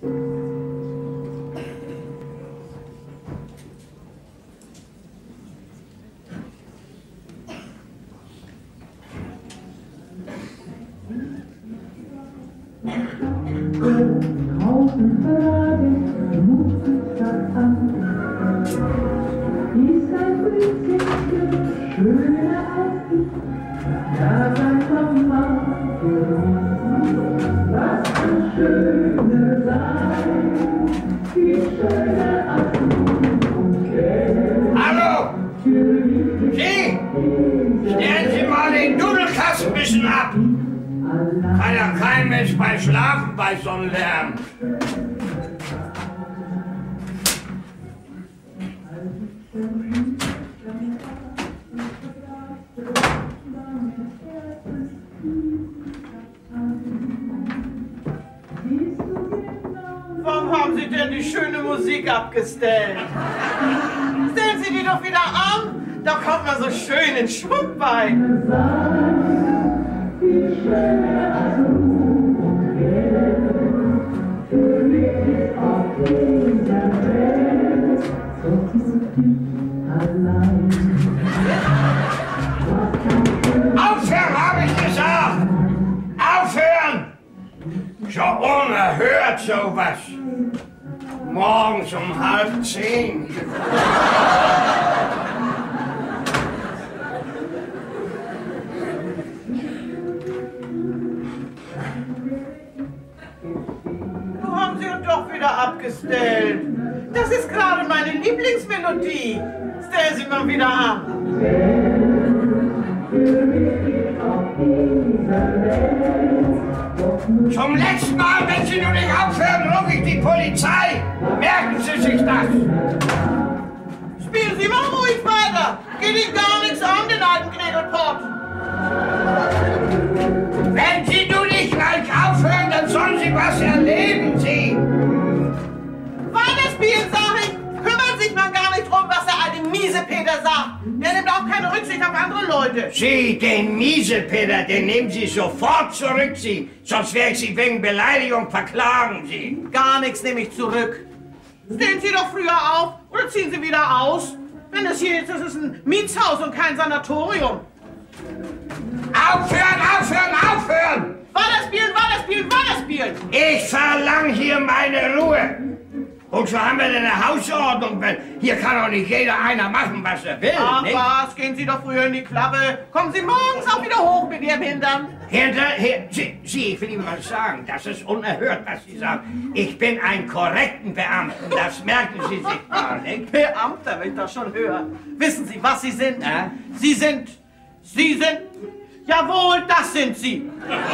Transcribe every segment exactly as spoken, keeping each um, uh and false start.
Hallo! Sie! Stellen Sie mal den Dudelkasten ein bisschen ab! Kann ja kein Mensch bei Schlafen bei so einem Lärm. Warum haben Sie denn die schöne Musik abgestellt? Stellen Sie die doch wieder an! Da kommt man so schön in Schwung bei! Aufhören, habe ich gesagt! Aufhören! So unerhört sowas! Morgens um halb zehn. Wo haben Sie uns doch wieder abgestellt? Das ist gerade meine Lieblingsmelodie. Stellen Sie mal wieder an. Zum letzten Mal, wenn Sie nur nicht aufhören, rufe ich die Polizei. Merken Sie sich das. Spielen Sie mal ruhig weiter. Geht Ihnen gar nichts an, den alten Knädelpott. Wenn Sie nur nicht gleich aufhören, dann sollen Sie was erleben, Sie. Weiterspielen, sag ich. Kümmert sich man gar nicht drum, was der alte Miesepeter sagt. Der nimmt auch keine Rücksicht auf andere Leute. Sie, den Miesepeter, den nehmen Sie sofort zurück, Sie. Sonst werde ich Sie wegen Beleidigung verklagen, Sie. Gar nichts nehme ich zurück. Stehen Sie doch früher auf oder ziehen Sie wieder aus. Wenn das hier ist, das ist ein Mietshaus und kein Sanatorium. Aufhören, aufhören, aufhören! Weiterspielen, weiterspielen, weiterspielen! Ich verlange hier meine Ruhe. Und so haben wir denn eine Hausordnung. Weil hier kann doch nicht jeder einer machen, was er will. Ach nicht? was, gehen Sie doch früher in die Klappe. Kommen Sie morgens auch wieder hoch mit Ihrem Hintern. Hinterher, Sie, Sie, ich will Ihnen was sagen. Das ist unerhört, was Sie sagen. Ich bin ein korrekten Beamten. Das merken Sie sich gar nicht. Beamter, wenn ich das schon höre. Wissen Sie, was Sie sind? Ja? Sie sind... Sie sind... Jawohl, das sind Sie.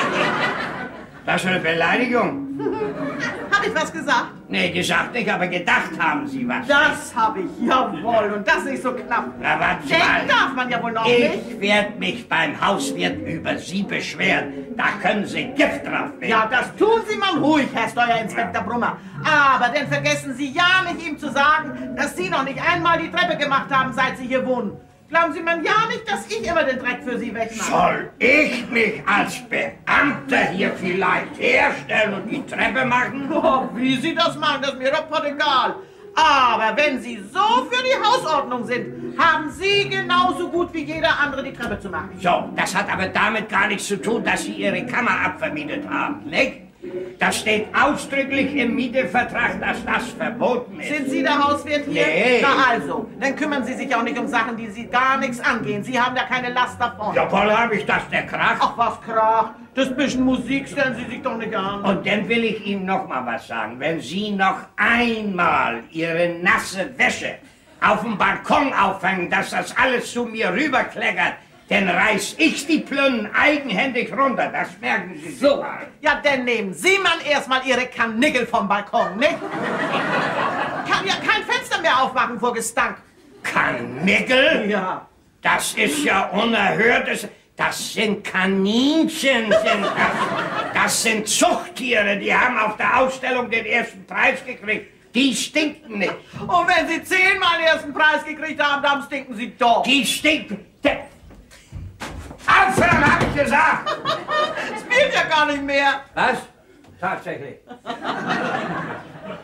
Das ist eine Beleidigung. Hab ich was gesagt? Nee, gesagt nicht, aber gedacht haben Sie was. Das habe ich, jawohl. Und das nicht so knapp. Na, warten Sie Denken mal. darf man ja wohl noch nicht. Ich werde mich beim Hauswirt über Sie beschweren. Da können Sie Gift drauf nehmen. Ja, das tun Sie mal ruhig, Herr Steuerinspektor Brummer. Aber dann vergessen Sie ja nicht, ihm zu sagen, dass Sie noch nicht einmal die Treppe gemacht haben, seit Sie hier wohnen. Glauben Sie man ja nicht, dass ich immer den Dreck für Sie wegmache. Soll ich mich als Beamter hier vielleicht herstellen und die Treppe machen? Oh, wie Sie das machen, das ist mir doch egal. Aber wenn Sie so für die Hausordnung sind, haben Sie genauso gut wie jeder andere die Treppe zu machen. So, das hat aber damit gar nichts zu tun, dass Sie Ihre Kammer abvermietet haben, nicht? Das steht ausdrücklich im Mietevertrag, dass das verboten ist. Sind Sie der Hauswirt hier? Nee. Na also, dann kümmern Sie sich auch nicht um Sachen, die Sie gar nichts angehen. Sie haben ja keine Last davon. Ja, voll habe ich das, der Krach. Ach, was Krach. Das bisschen Musik stellen Sie sich doch nicht an. Und dann will ich Ihnen noch mal was sagen. Wenn Sie noch einmal Ihre nasse Wäsche auf dem Balkon aufhängen, dass das alles zu mir rüberkleckert, dann reiß ich die Plünnen eigenhändig runter. Das merken Sie sich So, mal. ja, dann nehmen Sie mal erstmal Ihre Karnickel vom Balkon, nicht? Kann ja kein Fenster mehr aufmachen vor Gestank. Karnickel? Ja. Das ist ja unerhörtes. Das sind Kaninchen, sind das. Das sind Zuchttiere, die haben auf der Ausstellung den ersten Preis gekriegt. Die stinken nicht. Und wenn Sie zehnmal den ersten Preis gekriegt haben, dann stinken Sie doch. Die stinken. Der Aufhören, hab ich gesagt! Spielt ja gar nicht mehr. Was? Tatsächlich.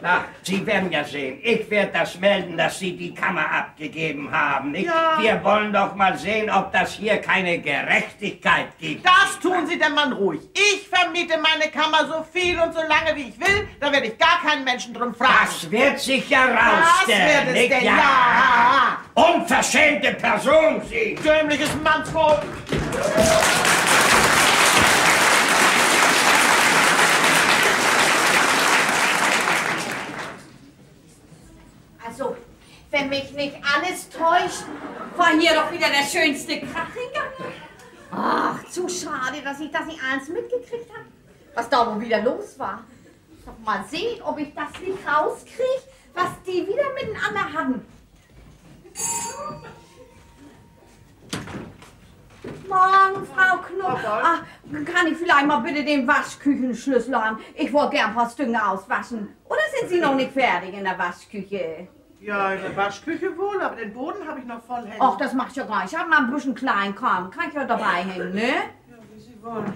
Na, Sie werden ja sehen. Ich werde das melden, dass Sie die Kammer abgegeben haben, nicht? Ja. Wir wollen doch mal sehen, ob das hier keine Gerechtigkeit gibt. Das tun Sie dem Mann ruhig. Ich vermiete meine Kammer so viel und so lange, wie ich will. Da werde ich gar keinen Menschen drum fragen. Das wird sich herausstellen, Das wird es nicht? denn, ja. Unverschämte Person, Sie. Dämliches Mannsvolk. Also, wenn mich nicht alles täuscht, war hier doch wieder der schönste Krach im Gange. Ach, zu schade, dass ich das nicht alles mitgekriegt habe. Was da wohl wieder los war. Doch mal sehen, ob ich das nicht rauskriege, was die wieder miteinander hatten. Morgen, Frau Knopf. Ach, kann ich vielleicht mal bitte den Waschküchenschlüssel haben? Ich wollte gern ein paar Stücke auswaschen. Oder sind Sie noch nicht fertig in der Waschküche? Ja, in der Waschküche wohl, aber den Boden habe ich noch voll hängen. Ach, das macht ja gar nicht. Ich habe mal ein bisschen klein, komm. Kann ich ja dabei hängen, ne? Ja, wie Sie wollen.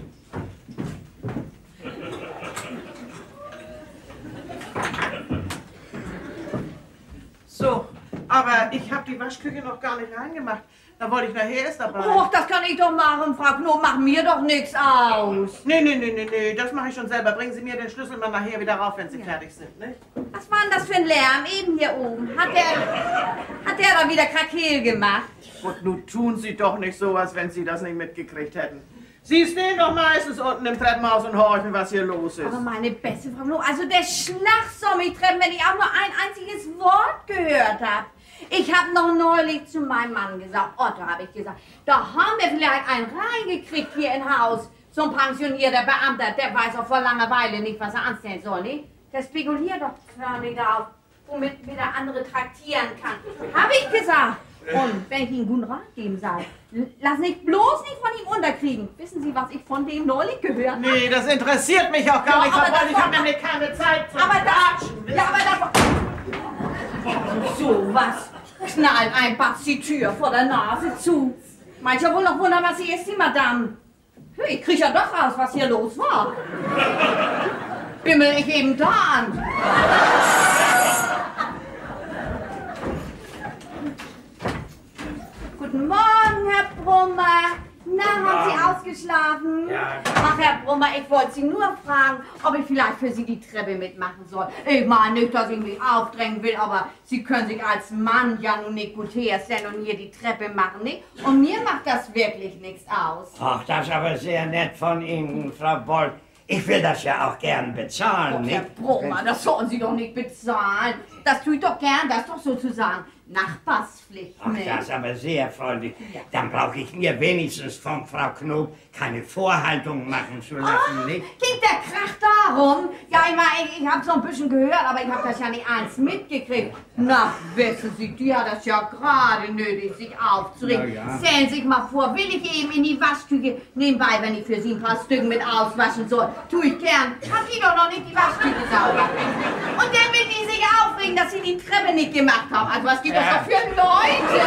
So, aber ich habe die Waschküche noch gar nicht reingemacht. Da wollte ich nachher erst dabei. Och, das kann ich doch machen, Frau Knob. Macht mir doch nichts aus. Nee, nee, nee, nee, nee, das mache ich schon selber. Bringen Sie mir den Schlüssel mal nachher wieder rauf, wenn Sie ja. fertig sind, ne? Was war denn das für ein Lärm eben hier oben? Hat der, hat der da wieder Krakeel gemacht? Und nun tun Sie doch nicht sowas, wenn Sie das nicht mitgekriegt hätten. Sie stehen doch meistens unten im Treppenhaus und horchen, was hier los ist. Aber meine beste Frau Knob, also der Schlag soll mich treffen, wenn ich auch nur ein einziges Wort gehört habe. Ich habe noch neulich zu meinem Mann gesagt, Otto habe ich gesagt, da haben wir vielleicht einen reingekriegt hier im Haus. So ein pensionierter Beamter, der weiß auch vor Langeweile nicht, was er anstellen soll, nicht? Der spekuliert doch förmlich darauf, womit wieder andere traktieren kann. Habe ich gesagt. Und wenn ich Ihnen guten Rat geben soll, lass nicht bloß nicht von ihm unterkriegen. Wissen Sie, was ich von dem neulich gehört habe? Nee, das interessiert mich auch gar Ja, nicht. aber Obwohl, das ich habe nämlich keine Zeit zum Aber Quatschen. das... Ja, aber das... So was. Knallt einfach die Tür vor der Nase zu. Mancher wohl noch wundern, was hier ist, die Madame. Ich krieg ja doch raus, was hier los war. Bimmel ich eben da an. Guten Morgen, Herr Brummer. Na, haben Sie ausgeschlafen? Ja. Ach, Herr Brummer, ich wollte Sie nur fragen, ob ich vielleicht für Sie die Treppe mitmachen soll. Ich meine nicht, dass ich mich aufdrängen will, aber Sie können sich als Mann ja nun nicht gut herstellen und hier die Treppe machen, nicht? Und mir macht das wirklich nichts aus. Ach, das ist aber sehr nett von Ihnen, Frau Boll. Ich will das ja auch gern bezahlen, Doch, nicht? Herr Brummer, das sollen Sie doch nicht bezahlen. Das tue ich doch gern, das ist doch sozusagen Nachbarspflicht. Ach, nicht? das ist aber sehr freundlich. Ja. Dann brauche ich mir wenigstens von Frau Knob keine Vorhaltung machen zu lassen, Ah, nicht? ging der Krach darum? Ja, ich meine, ich, ich habe so ein bisschen gehört, aber ich habe das ja nicht eins mitgekriegt. Na, wissen Sie, die hat das ja gerade nötig, sich aufzuregen. Na ja. Stellen Sie sich mal vor, will ich eben in die Waschküche, nebenbei, wenn ich für Sie ein paar Stücken mit auswaschen soll, tue ich gern. Hab die doch noch nicht die Waschküche sauber. Und dann will die sich aufregen, dass Sie die Treppe nicht gemacht haben. Also was gibt das Ja. doch für Leute?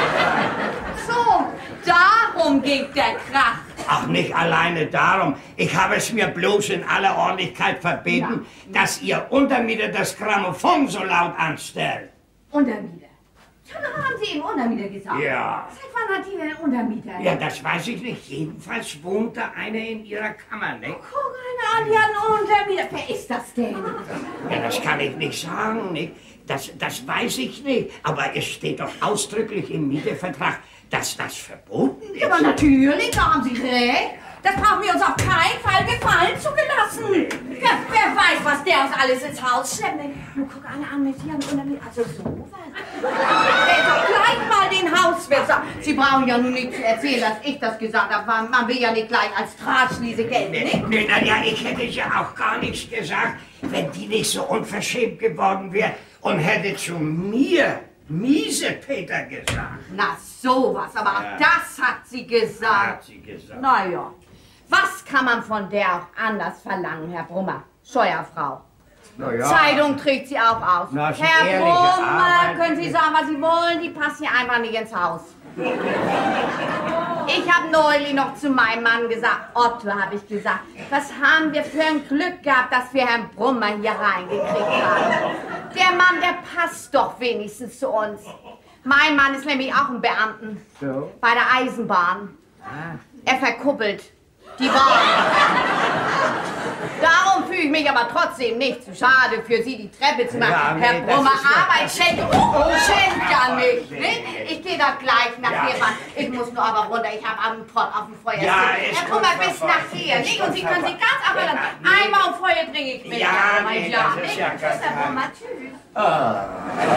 So, darum ging der Krach. Ach, nicht alleine darum. Ich habe es mir bloß in aller Ordentlichkeit verbeten, Ja. dass Ihr Untermieter das Grammophon so laut anstellt. Untermieter. Ja, da haben Sie eben Untermieter gesagt. Ja. Seit wann hat die denn Untermieter? Ja, das weiß ich nicht. Jedenfalls wohnt da einer in Ihrer Kammer, nicht? Guck einer an, die hat einen Untermieter. Wer ist das denn? Ja, das kann ich nicht sagen, nicht? Das, das weiß ich nicht. Aber es steht doch ausdrücklich im Mietevertrag, dass das verboten ist. Ja, aber natürlich, da haben Sie recht. Das brauchen wir uns auf keinen Fall gefallen zugelassen. Wer, wer weiß, was der uns alles ins Haus schleppt. Nur guck einer an mit hier und Untermieter. Also sowas. Der ist doch gleich mal den Hauswirt sagen. Sie brauchen ja nun nicht zu erzählen, dass ich das gesagt habe. Man man will ja nicht gleich als Drahtschliese gelten, nicht? Nee, na ja, ich hätte ja auch gar nichts gesagt, wenn die nicht so unverschämt geworden wäre und hätte zu mir Miesepeter gesagt. Na sowas, aber auch Ja. das hat sie gesagt. Hat sie gesagt. Naja, was kann man von der auch anders verlangen, Herr Brummer? Steuerfrau. Na ja. Zeitung trägt sie auch aus. Na, ist Herr ehrliche Brummer, Arbeit. können Sie sagen, was Sie wollen, die passt hier einfach nicht ins Haus. Ich habe neulich noch zu meinem Mann gesagt, Otto, habe ich gesagt, was haben wir für ein Glück gehabt, dass wir Herrn Brummer hier reingekriegt haben. Der Mann, der passt doch wenigstens zu uns. Mein Mann ist nämlich auch ein Beamten. So? Bei der Eisenbahn. Ah. Er verkuppelt die Bahn. Darum fühle ich mich aber trotzdem nicht zu schade, für Sie die Treppe zu machen. Ja, Herr nee, Brummer, Arbeit schenkt, oh, schenkt ja nicht. Nee, ich gehe da gleich nachher. Ja. Ich muss nur aber runter, ich habe einen Pott auf dem Feuer. Ja, Herr Brummer, bis nachher. Nicht? Und Sie können sich ganz abladen. Einmal um Feuer trinke ich mit. Ja, nee, ja, das ist ja ganz Tschüss, Herr Brummer, tschüss. Oh.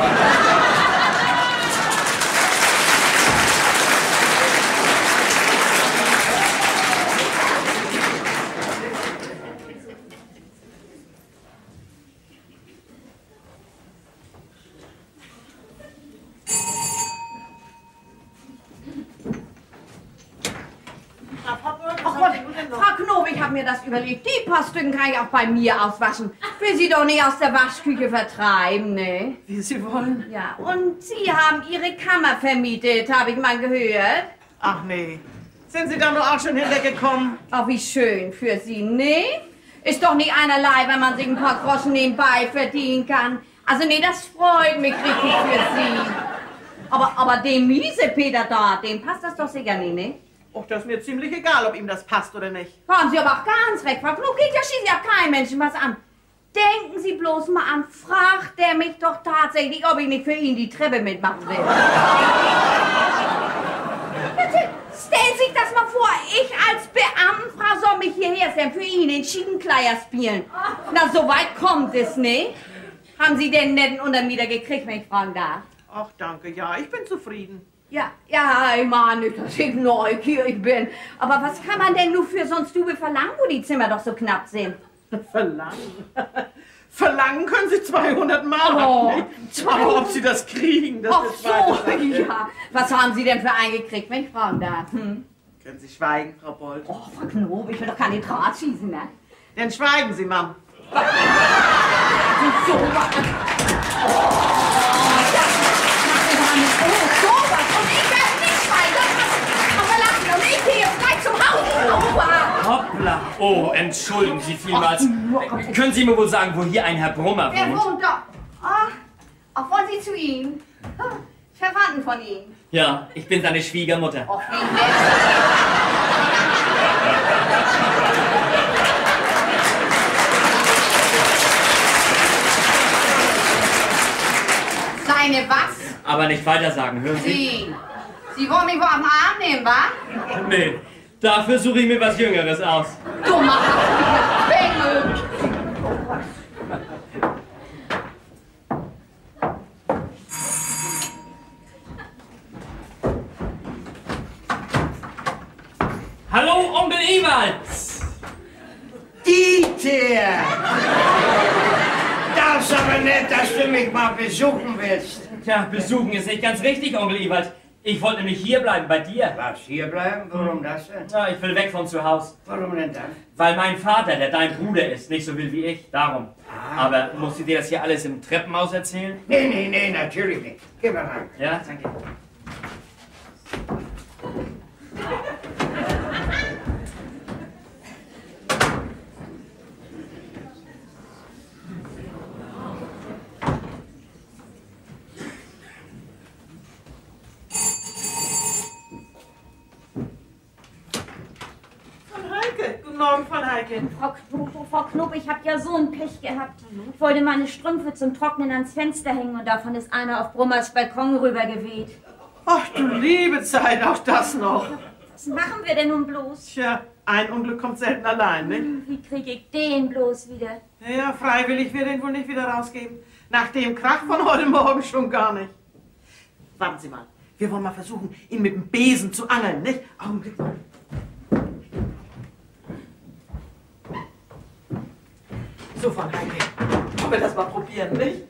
Frau Knob, ich habe mir das überlegt. Die paar Stücken kann ich auch bei mir auswaschen. Will Sie doch nicht aus der Waschküche vertreiben, ne? Wie Sie wollen. Ja, und Sie haben Ihre Kammer vermietet, habe ich mal gehört. Ach nee. Sind Sie da nur auch schon hintergekommen? Ach, wie schön für Sie, ne? Ist doch nicht einerlei, wenn man sich ein paar Groschen nebenbei verdienen kann. Also nee, das freut mich richtig für Sie. Aber, aber dem Miesepeter da, dem passt das doch sicher nicht, ne? Och, das ist mir ziemlich egal, ob ihm das passt oder nicht. Haben Sie aber auch ganz recht, Frau Knob, geht ja schließlich ja kein Menschen was an. Denken Sie bloß mal an, fragt der mich doch tatsächlich, ob ich nicht für ihn die Treppe mitmachen will. Bitte, stellen Sie sich das mal vor, ich als Beamtenfrau soll mich hierher stellen, für ihn den Schiedenkleier spielen. Na, so weit kommt es, ne? Haben Sie den netten Untermieter gekriegt, wenn ich fragen darf? Ach, danke, ja, ich bin zufrieden. Ja, ja, ich meine nicht, dass ich neugierig bin. Aber was kann man denn nur für so ein Stube verlangen, wo die Zimmer doch so knapp sind? Verlangen? Verlangen können Sie zweihundert Mark. Oh, Aber ob Sie das kriegen, das Ach ist so, ja. Was haben Sie denn für eingekriegt, wenn ich fragen darf? Hm? Können Sie schweigen, Frau Bolt? Oh, Frau Knob, ich will doch keine Draht schießen, ne? Dann schweigen Sie, Mom. So, oh, sowas. Und ich werde nicht schweigen. Aber lassen Sie doch nicht hier gleich zum Haus. Hoppla. Oh, entschuldigen Sie vielmals. Ach, können Sie mir wohl sagen, wo hier ein Herr Brummer wohnt? Wer wohnt da? Ach, auch wollen Sie zu ihm? Verwandten von ihm? Ja, ich bin seine Schwiegermutter. Och, wie nett. Seine was? Aber nicht weiter sagen, hören Sie? Sie. Sie wollen mich wohl am Arm nehmen, wa? Nee, dafür suche ich mir was Jüngeres aus. Dummer Bengel. Hallo, Onkel Ewald! Dieter! Das ist aber nett, dass du mich mal besuchen willst. Tja, besuchen ist nicht ganz richtig, Onkel Ewald. Ich wollte nämlich hier bleiben, bei dir. Was, hier bleiben? Warum das denn? Ja, ich will weg von zu Hause. Warum denn das? Weil mein Vater, der dein Bruder ist, nicht so will wie ich, darum. Ah. Aber musst du dir das hier alles im Treppenhaus erzählen? Nee, nee, nee, natürlich nicht. Geh mal rein. Ja, danke. Guten Morgen, Frau Heike. Frau Knob, Frau Knob, ich habe ja so ein Pech gehabt. Ich wollte meine Strümpfe zum Trocknen ans Fenster hängen und davon ist einer auf Brummers Balkon rübergeweht. Ach du liebe Zeit, auch das noch. Was machen wir denn nun bloß? Tja, ein Unglück kommt selten allein, nicht? Wie kriege ich den bloß wieder? Ja, freiwillig wird ihn wohl nicht wieder rausgeben. Nach dem Krach von heute Morgen schon gar nicht. Warten Sie mal, wir wollen mal versuchen, ihn mit dem Besen zu angeln, nicht? Augenblick mal. So, Frau Heike, wollen wir das mal probieren, nicht?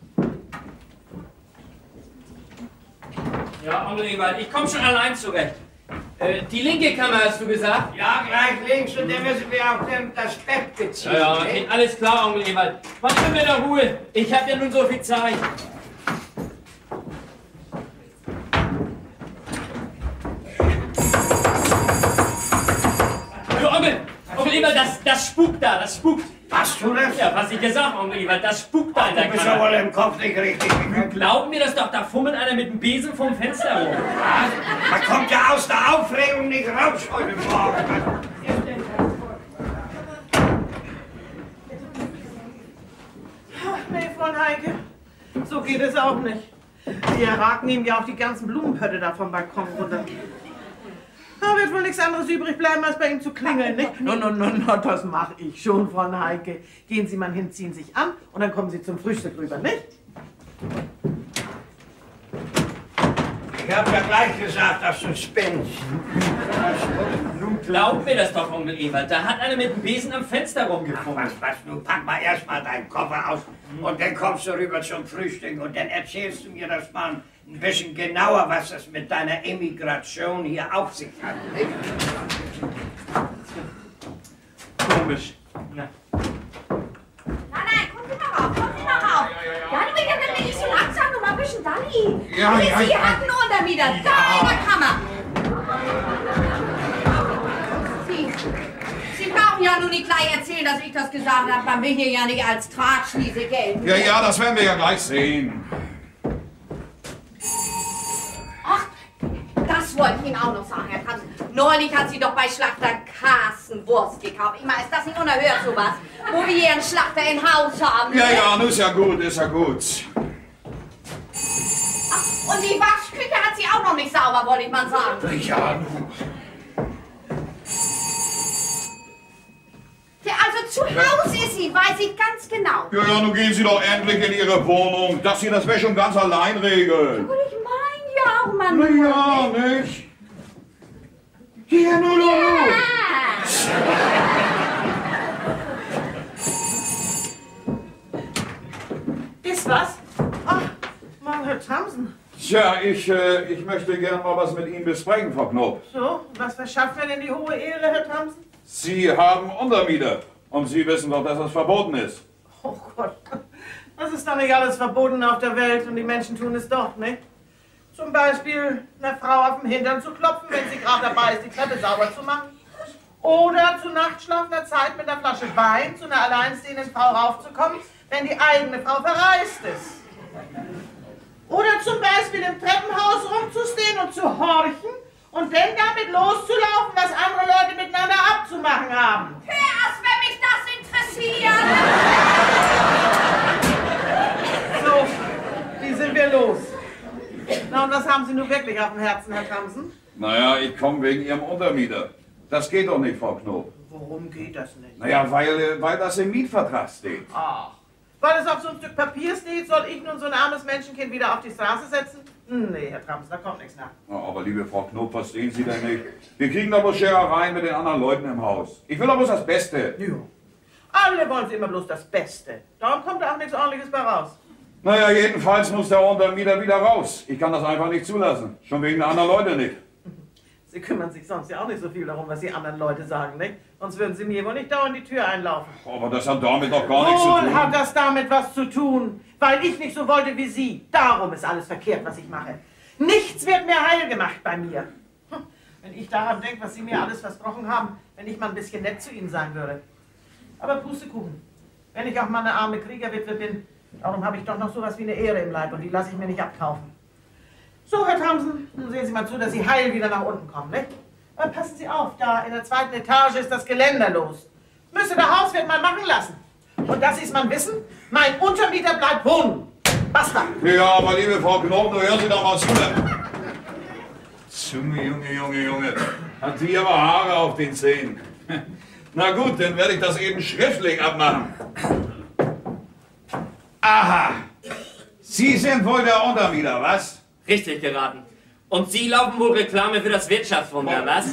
Ja, Onkel Ewald, ich komme schon allein zurecht. Äh, die linke Kammer hast du gesagt? Ja, gleich links und dann müssen wir auch dem das Bett beziehen. Ja, ja, okay, alles klar, Onkel Ewald. Mach mir mit der Ruhe. Ich habe ja nun so viel Zeit. das, das spukt da, das spukt. Was du das? Ja, was ich gesagt habe, Onkel Ewald, das spukt da in Du der bist ja Kammer. wohl im Kopf nicht richtig. Glaub mir das doch, da fummelt einer mit dem Besen vom Fenster rum. Was? Man kommt ja aus der Aufregung nicht raus heute Morgen. Ach, nee, Frau Heike, so geht es auch nicht. Wir raken ihm ja auch die ganzen Blumenpötte da vom Balkon runter. Da wird wohl nichts anderes übrig bleiben, als bei ihm zu klingeln, nicht? No, no, no, no, das mache ich schon, Frau Heike. Gehen Sie mal hin, ziehen sich an und dann kommen Sie zum Frühstück rüber, nicht? Ich hab ja gleich gesagt, dass du spinnst. Nun glaub mir das doch, Onkel Ewald, da hat einer mit dem Besen am Fenster Was, rumgefummelt. was, nun pack mal erstmal deinen Koffer aus und dann kommst du rüber zum Frühstück und dann erzählst du mir das mal ein bisschen genauer, was das mit deiner Emigration hier auf sich hat. Nicht? Komisch. Na. Nein, nein, kommen Sie mal rauf, kommen Sie mal rauf. Ja, du bist ja nicht so langsam, nur mal ein bisschen Dalli. Ja, Sie ja, ja. hatten Untermieter, da in der Kammer. Sie, Sie brauchen ja nur nicht gleich erzählen, dass ich das gesagt habe. Man will hier ja nicht als Tragschließe gelten. Ja, ja, das werden wir ja gleich sehen. Ach, das wollte ich Ihnen auch noch sagen, Herr Kranz. Neulich hat sie doch bei Schlachter Carsten Wurst gekauft. Ich meine, ist das nicht unerhört, sowas? Wo wir hier einen Schlachter im Haus haben. Ja, ne? ja, nun ist ja gut, ist ja gut. Ach, und die Waschküche hat sie auch noch nicht sauber, wollte ich mal sagen. Ja, nun. Ja, also zu Hause ist sie, weiß ich ganz genau. Ja, ja, nun gehen Sie doch endlich in Ihre Wohnung, dass Sie das Wäsche schon ganz allein regeln. Und ich meine ja auch, Mann. Na ja, nicht? Hier, nun, nun, nun. Ist was? Ach, mal Herr Thamsen. Tja, ich, äh, ich möchte gern mal was mit Ihnen besprechen, Frau Knob. So, was verschafft mir denn die hohe Ehre, Herr Thamsen? Sie haben Untermieter. Und Sie wissen doch, dass das verboten ist. Oh Gott, das ist doch nicht alles verboten auf der Welt und die Menschen tun es doch, ne? Zum Beispiel einer Frau auf den Hintern zu klopfen, wenn sie gerade dabei ist, die Treppe sauber zu machen. Oder zu nachtschlafender Zeit mit einer Flasche Wein zu einer alleinstehenden Frau raufzukommen, wenn die eigene Frau verreist ist. Oder zum Beispiel im Treppenhaus rumzustehen und zu horchen und dann damit loszulaufen, was andere Leute miteinander abzumachen haben. Hör, als wenn mich das interessiert. So, die sind wir los. Na, und was haben Sie nun wirklich auf dem Herzen, Herr Thamsen? Naja, ich komme wegen Ihrem Untermieter. Das geht doch nicht, Frau Knob. Worum geht das nicht? Naja, weil, weil das im Mietvertrag steht. Ach, weil es auf so ein Stück Papier steht, soll ich nun so ein armes Menschenkind wieder auf die Straße setzen? Nee, Herr Thamsen, da kommt nichts nach. Na, aber liebe Frau Knob, verstehen Sie denn nicht? Wir kriegen doch bloß Scherereien mit den anderen Leuten im Haus. Ich will doch bloß das Beste. Ja. Alle wollen Sie immer bloß das Beste. Darum kommt da auch nichts Ordentliches bei raus. Naja, jedenfalls muss der Untermieter wieder raus. Ich kann das einfach nicht zulassen. Schon wegen der anderen Leute nicht. Sie kümmern sich sonst ja auch nicht so viel darum, was die anderen Leute sagen, nicht? Sonst würden Sie mir wohl nicht dauernd die Tür einlaufen. Aber das hat damit doch gar nichts zu Wohl tun. hat das damit was zu tun, weil ich nicht so wollte wie Sie. Darum ist alles verkehrt, was ich mache. Nichts wird mir heil gemacht bei mir. Hm, wenn ich daran denke, was Sie mir alles versprochen haben, wenn ich mal ein bisschen nett zu Ihnen sein würde. Aber Pustekuchen, wenn ich auch mal eine arme Kriegerwitwe bin, darum habe ich doch noch sowas wie eine Ehre im Leib und die lasse ich mir nicht abkaufen. So, Herr Thamsen, nun sehen Sie mal zu, dass Sie heil wieder nach unten kommen, ne? Aber passen Sie auf, da in der zweiten Etage ist das Geländer los. Müsste der Hauswirt mal machen lassen. Und dass Sie es mal wissen, mein Untermieter bleibt wohnen. Basta. Ja, aber liebe Frau Knob, nur hören Sie doch mal zu. Junge, Junge, Junge, Junge. Hat sie aber Haare auf den Zähnen. Na gut, dann werde ich das eben schriftlich abmachen. Aha. Sie sind wohl der Untermieter, was? Richtig geraten. Und Sie laufen wohl Reklame für das Wirtschaftswunder, was?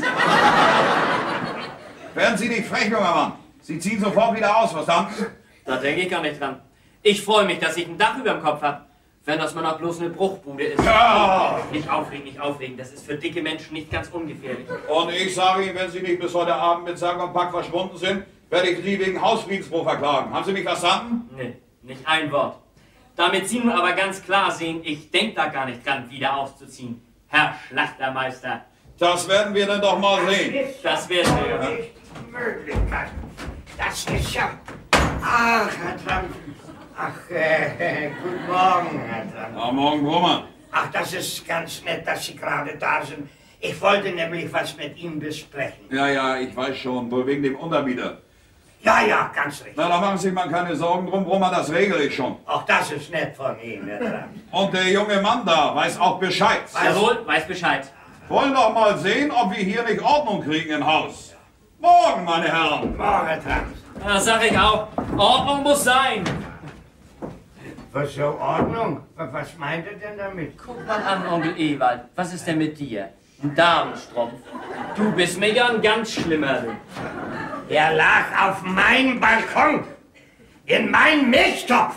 Werden Sie nicht frech, junger Mann. Sie ziehen sofort wieder aus, verstanden? Da denke ich gar nicht dran. Ich freue mich, dass ich ein Dach über dem Kopf habe. Wenn das mal noch bloß eine Bruchbude ist. Ja. Nicht aufregen, nicht aufregen. Das ist für dicke Menschen nicht ganz ungefährlich. Und ich sage Ihnen, wenn Sie nicht bis heute Abend mit Sack und Pack verschwunden sind, werde ich Sie wegen Hausfriedensbruch verklagen. Haben Sie mich verstanden? Nee, nicht ein Wort. Damit Sie nun aber ganz klar sehen, ich denke da gar nicht dran, wieder auszuziehen. Herr Schlachtermeister. Das werden wir dann doch mal sehen. Das werden wir. Möglichkeit. Das ist ja... Ach, Herr Trump. Ach, äh, guten Morgen, Herr Trump. Ja, morgen, Brummer. Ach, das ist ganz nett, dass Sie gerade da sind. Ich wollte nämlich was mit Ihnen besprechen. Ja, ja, ich weiß schon, wohl wegen dem Untermieter. Ja, ja, ganz richtig. Na, da machen Sie sich mal keine Sorgen drum, Brummer, das regel ich schon. Auch das ist nett von Ihnen, Herr Trump. Und der junge Mann da weiß auch Bescheid. Jawohl, weiß Bescheid. Wollen doch mal sehen, ob wir hier nicht Ordnung kriegen im Haus. Morgen, meine Herren. Morgen, Herr Trump. Das sag ich auch. Ordnung muss sein. Was so Ordnung? Was meint er denn damit? Guck mal an, Onkel Ewald. Was ist denn mit dir? Ein Damenstrumpf. Du bist mir ja ein ganz schlimmer. Er lag auf meinem Balkon. In meinem Milchtopf.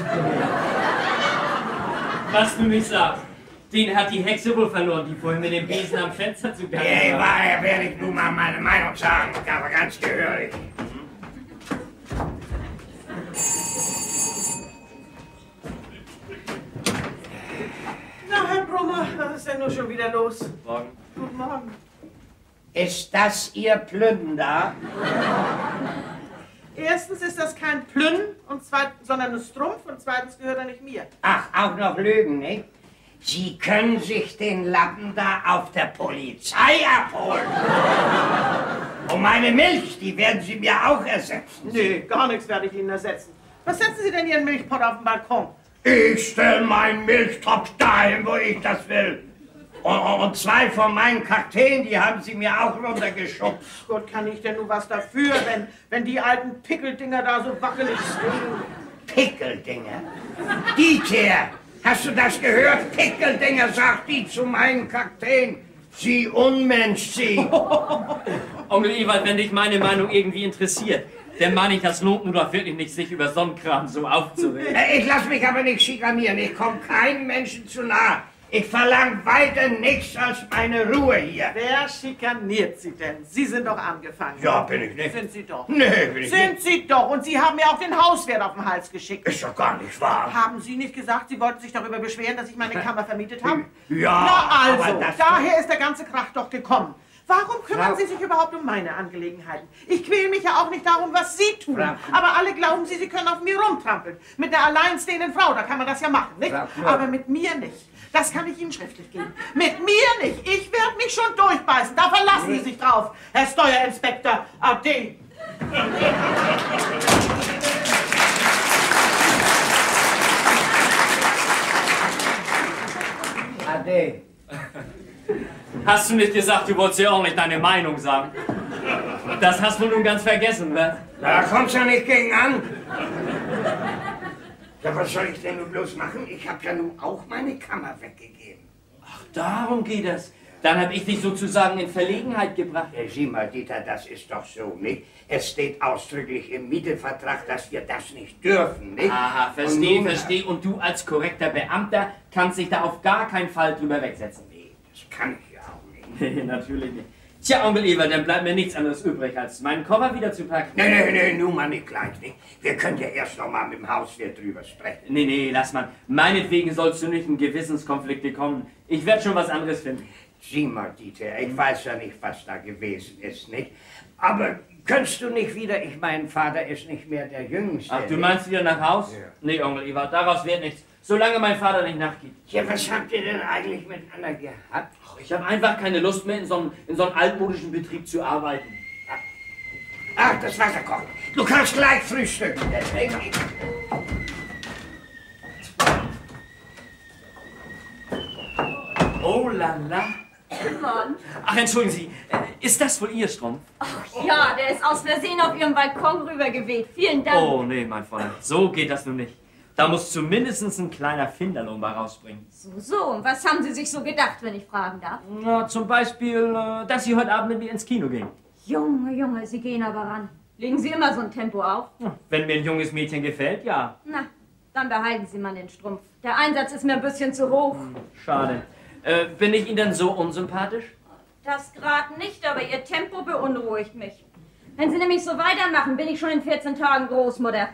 Was du nicht sagst. Den hat die Hexe wohl verloren, die vorhin mit dem Besen am Fenster zugange Ey, war. war, werde ich nun mal meine Meinung sagen. Aber ganz gehörig. Na, Herr Brummer, was ist denn nur schon wieder los? Morgen. Guten Morgen. Ist das Ihr Plünder? Erstens ist das kein Plünn, und zweitens, sondern ein Strumpf, und zweitens gehört er nicht mir. Ach, auch noch Lügen, nicht? Sie können sich den Lappen da auf der Polizei abholen. Und meine Milch, die werden Sie mir auch ersetzen. Nee, gar nichts werde ich Ihnen ersetzen. Was setzen Sie denn Ihren Milchpott auf den Balkon? Ich stelle meinen Milchtopf dahin, wo ich das will. Und, und zwei von meinen Kakteen, die haben Sie mir auch runtergeschubst. Gott, kann ich denn nur was dafür, wenn, wenn die alten Pickeldinger da so wackelig stehen? Pickeldinger? Dieter, hast du das gehört? Pickeldinger, sagt die zu meinen Kakteen. Sie Unmensch, Sie. Onkel Ewald, wenn dich meine Meinung irgendwie interessiert, dann meine ich, das lohnt nur doch wirklich nicht, sich über Sonnenkram so aufzuregen. Äh, Ich lass mich aber nicht schikanieren. Ich komme keinem Menschen zu nah. Ich verlange weiter nichts als meine Ruhe hier. Wer schikaniert Sie denn? Sie sind doch angefangen. Ja, bin ich nicht. Sind Sie doch. Nee, bin ich Sind nicht. Sie doch. Und Sie haben mir auch den Hauswert auf den Hals geschickt. Ist doch gar nicht wahr. Haben Sie nicht gesagt, Sie wollten sich darüber beschweren, dass ich meine Kammer vermietet habe? Ja, Na also, aber das- daher ist der ganze Krach doch gekommen. Warum kümmern Frau- Sie sich überhaupt um meine Angelegenheiten? Ich quäle mich ja auch nicht darum, was Sie tun. Frau- Aber alle glauben Sie, Sie können auf mir rumtrampeln. Mit einer alleinstehenden Frau, da kann man das ja machen, nicht? Frau Knopf. Aber mit mir nicht. Das kann ich Ihnen schriftlich geben. Mit mir nicht. Ich werde mich schon durchbeißen. Da verlassen Sie sich drauf, Herr Steuerinspektor. Ade. Ade. Hast du nicht gesagt, du wolltest ja auch nicht deine Meinung sagen? Das hast du nun ganz vergessen, was? Da kommt's ja nicht gegen an. Ja, was soll ich denn nun bloß machen? Ich habe ja nun auch meine Kammer weggegeben. Ach, darum geht es. Dann habe ich dich sozusagen in Verlegenheit gebracht. Ja, sieh mal, Dieter, das ist doch so, nicht? Es steht ausdrücklich im Mietevertrag, dass wir das nicht dürfen, nicht? Aha, Und versteh, nun- versteh. Und du als korrekter Beamter kannst dich da auf gar keinen Fall drüber wegsetzen. Nee, das kann ich ja auch nicht. Nee, natürlich nicht. Tja, Onkel Ewald, dann bleibt mir nichts anderes übrig, als meinen Koffer wieder zu packen. Nee, nee, nee, nun mal nicht gleich, nicht? Wir können ja erst noch mal mit dem Hauswirt drüber sprechen. Nee, nee, lass mal. Meinetwegen sollst du nicht in Gewissenskonflikte kommen. Ich werde schon was anderes finden. Sieh mal, Dieter, ich weiß ja nicht, was da gewesen ist, nicht? Aber könntest du nicht wieder, ich mein Vater ist nicht mehr der Jüngste. Ach, du nicht? meinst wieder nach Haus? Ja. Nee, Onkel Ewald, daraus wird nichts. Solange mein Vater nicht nachgibt. Ja, was habt ihr denn eigentlich miteinander gehabt? Ich habe einfach keine Lust mehr, in so einem, in so einem altmodischen Betrieb zu arbeiten. Ach, das Wasser kocht. Du kannst gleich frühstücken. Oh la la. Mann. Ach, entschuldigen Sie, äh, ist das wohl Ihr Strumpf? Ja, der ist aus Versehen auf Ihrem Balkon rübergeweht. Vielen Dank. Oh, nee, mein Freund, so geht das nun nicht. Da muss zumindest ein kleiner Finderlohn bei rausspringen. So, so. Und was haben Sie sich so gedacht, wenn ich fragen darf? Na, zum Beispiel, äh, dass Sie heute Abend mit mir ins Kino gehen. Junge, Junge, Sie gehen aber ran. Legen Sie immer so ein Tempo auf? Ja, wenn mir ein junges Mädchen gefällt, ja. Na, dann behalten Sie mal den Strumpf. Der Einsatz ist mir ein bisschen zu hoch. Schade. Äh, bin ich Ihnen denn so unsympathisch? Das gerade nicht, aber Ihr Tempo beunruhigt mich. Wenn Sie nämlich so weitermachen, bin ich schon in vierzehn Tagen Großmutter.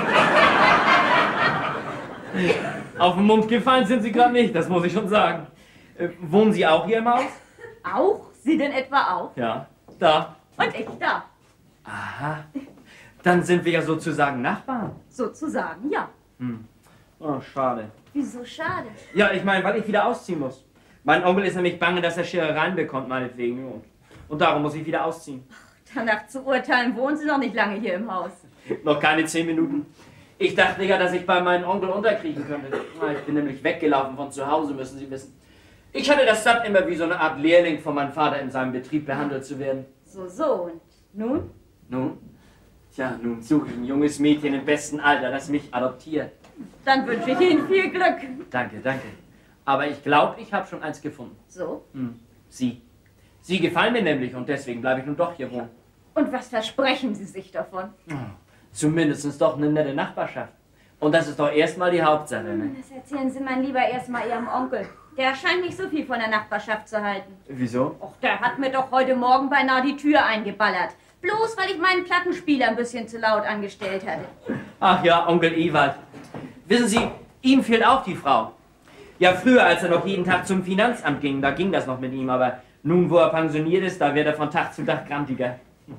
Auf den Mund gefallen sind Sie gerade nicht, das muss ich schon sagen. Äh, wohnen Sie auch hier im Haus? Auch? Sie denn etwa auch? Ja, da. Und ich da. Aha. Dann sind wir ja sozusagen Nachbarn. Sozusagen, ja. Hm. Oh, schade. Wieso schade? Ja, ich meine, weil ich wieder ausziehen muss. Mein Onkel ist nämlich bange, dass er Scherereien bekommt, meinetwegen. Und, und darum muss ich wieder ausziehen. Danach zu urteilen, wohnen Sie noch nicht lange hier im Haus. Noch keine zehn Minuten. Ich dachte ja, dass ich bei meinem Onkel unterkriechen könnte. Ich bin nämlich weggelaufen von zu Hause, müssen Sie wissen. Ich hatte das satt, immer wie so eine Art Lehrling von meinem Vater in seinem Betrieb behandelt zu werden. So, so. Und nun? Nun? Tja, nun suche ich ein junges Mädchen im besten Alter, das mich adoptiert. Dann wünsche ich Ihnen viel Glück. Danke, danke. Aber ich glaube, ich habe schon eins gefunden. So? Hm. Sie. Sie gefallen mir nämlich und deswegen bleibe ich nun doch hier wohnen. Und was versprechen Sie sich davon? Oh, zumindest doch eine nette Nachbarschaft. Und das ist doch erstmal die Hauptsache, ne? Das erzählen Sie mal lieber erstmal Ihrem Onkel. Der scheint nicht so viel von der Nachbarschaft zu halten. Wieso? Och, der hat mir doch heute Morgen beinahe die Tür eingeballert. Bloß, weil ich meinen Plattenspieler ein bisschen zu laut angestellt hatte. Ach ja, Onkel Ewald. Wissen Sie, ihm fehlt auch die Frau. Ja, früher, als er noch jeden Tag zum Finanzamt ging, da ging das noch mit ihm, aber nun, wo er pensioniert ist, da wird er von Tag zu Tag grantiger.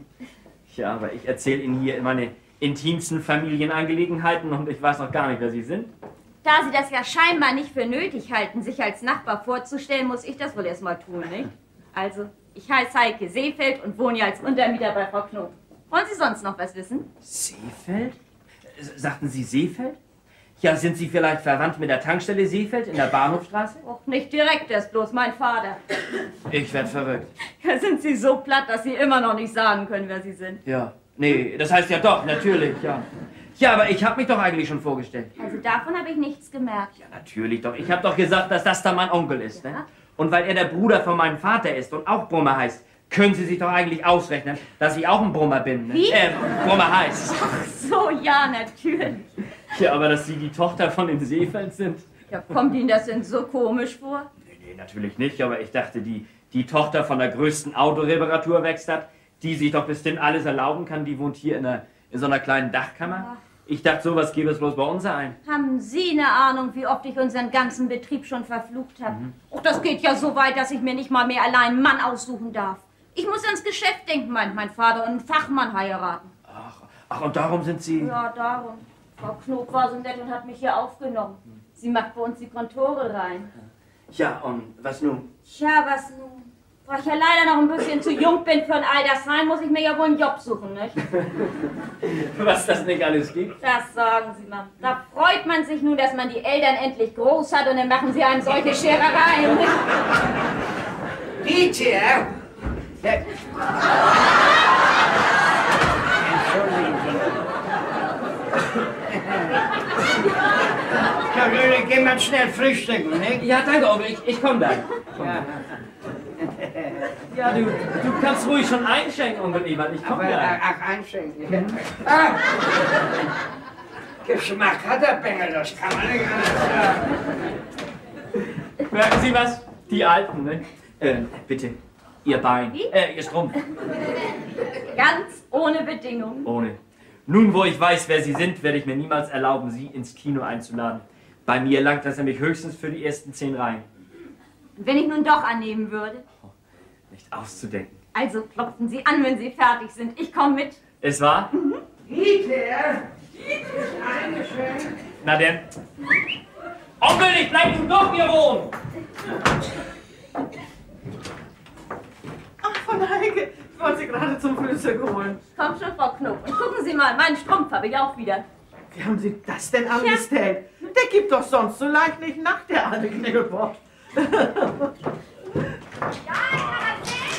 Ja, aber ich erzähle Ihnen hier meine intimsten Familienangelegenheiten und ich weiß noch gar nicht, wer Sie sind. Da Sie das ja scheinbar nicht für nötig halten, sich als Nachbar vorzustellen, muss ich das wohl erstmal tun, nicht? Also, ich heiße Heike Seefeld und wohne ja als Untermieter bei Frau Knob. Wollen Sie sonst noch was wissen? Seefeld? S- Sagten Sie Seefeld? Ja, sind Sie vielleicht verwandt mit der Tankstelle Seefeld in der Bahnhofstraße? Och, nicht direkt, der ist bloß mein Vater. Ich werd verrückt. Ja, sind Sie so platt, dass Sie immer noch nicht sagen können, wer Sie sind. Ja. Nee, das heißt ja doch, natürlich, ja. Ja, aber ich habe mich doch eigentlich schon vorgestellt. Also davon habe ich nichts gemerkt. Ja, natürlich doch. Ich habe doch gesagt, dass das da mein Onkel ist, ne? Und weil er der Bruder von meinem Vater ist und auch Brummer heißt, können Sie sich doch eigentlich ausrechnen, dass ich auch ein Brummer bin, ne? Wie? Äh, Brummer heißt. Ach so, ja, natürlich. Ja, aber dass Sie die Tochter von den Seefeld sind? Ja, kommt Ihnen das denn so komisch vor? Nee, nee, natürlich nicht, aber ich dachte, die, die Tochter von der größten Autoreparaturwerkstatt, die sich doch bestimmt alles erlauben kann, die wohnt hier in, einer, in so einer kleinen Dachkammer. Ich dachte, sowas gäbe es bloß bei uns ein. Haben Sie eine Ahnung, wie oft ich unseren ganzen Betrieb schon verflucht habe? Mhm. Och, das geht ja so weit, dass ich mir nicht mal mehr allein einen Mann aussuchen darf. Ich muss ans Geschäft denken, meint mein Vater, und einen Fachmann heiraten. Ach, ach, und darum sind Sie... Ja, darum. Frau Knob war so nett und hat mich hier aufgenommen. Sie macht bei uns die Kontore rein. Ja, und was nun? Tja, was nun? Da ich ja leider noch ein bisschen zu jung bin für ein Altersheim, muss ich mir ja wohl einen Job suchen, nicht? Was das nicht alles gibt? Das sagen Sie mal. Da freut man sich nun, dass man die Eltern endlich groß hat und dann machen sie einem solche Scherereien, nicht? Dieter! Ja. Entschuldigen Sie. Ja, Leute, gehen wir schnell frühstücken, nicht? Ja, danke, Onkel, ich, ich komme dann. Ja. Ja, du, du kannst ruhig schon einschenken, Onkel Ewald, ich komme Aber, gleich. ach, einschenken. Ah. Geschmack hat der Bengel, das kann man nicht anders sagen. Merken Sie was? Die Alten, ne? Äh, bitte, Ihr Bein. Wie? Äh, Ihr Strumpf. Ganz ohne Bedingung. Ohne. Nun, wo ich weiß, wer Sie sind, werde ich mir niemals erlauben, Sie ins Kino einzuladen. Bei mir langt das nämlich höchstens für die ersten zehn Reihen. Wenn ich nun doch annehmen würde. Nicht auszudenken. Also klopfen Sie an, wenn Sie fertig sind. Ich komme mit. Es war? Dieter! Dankeschön. Na denn. Onkel, ich bleib nun doch hier wohnen! Ach, von Heike, ich wollte sie gerade zum Frühstück holen. Komm schon, Frau Knob. Und gucken Sie mal, meinen Strumpf habe ich auch wieder. Wie haben Sie das denn angestellt? Der gibt doch sonst so leicht nicht nach, der alte Knebelpott. Ja, ich kann das sehen.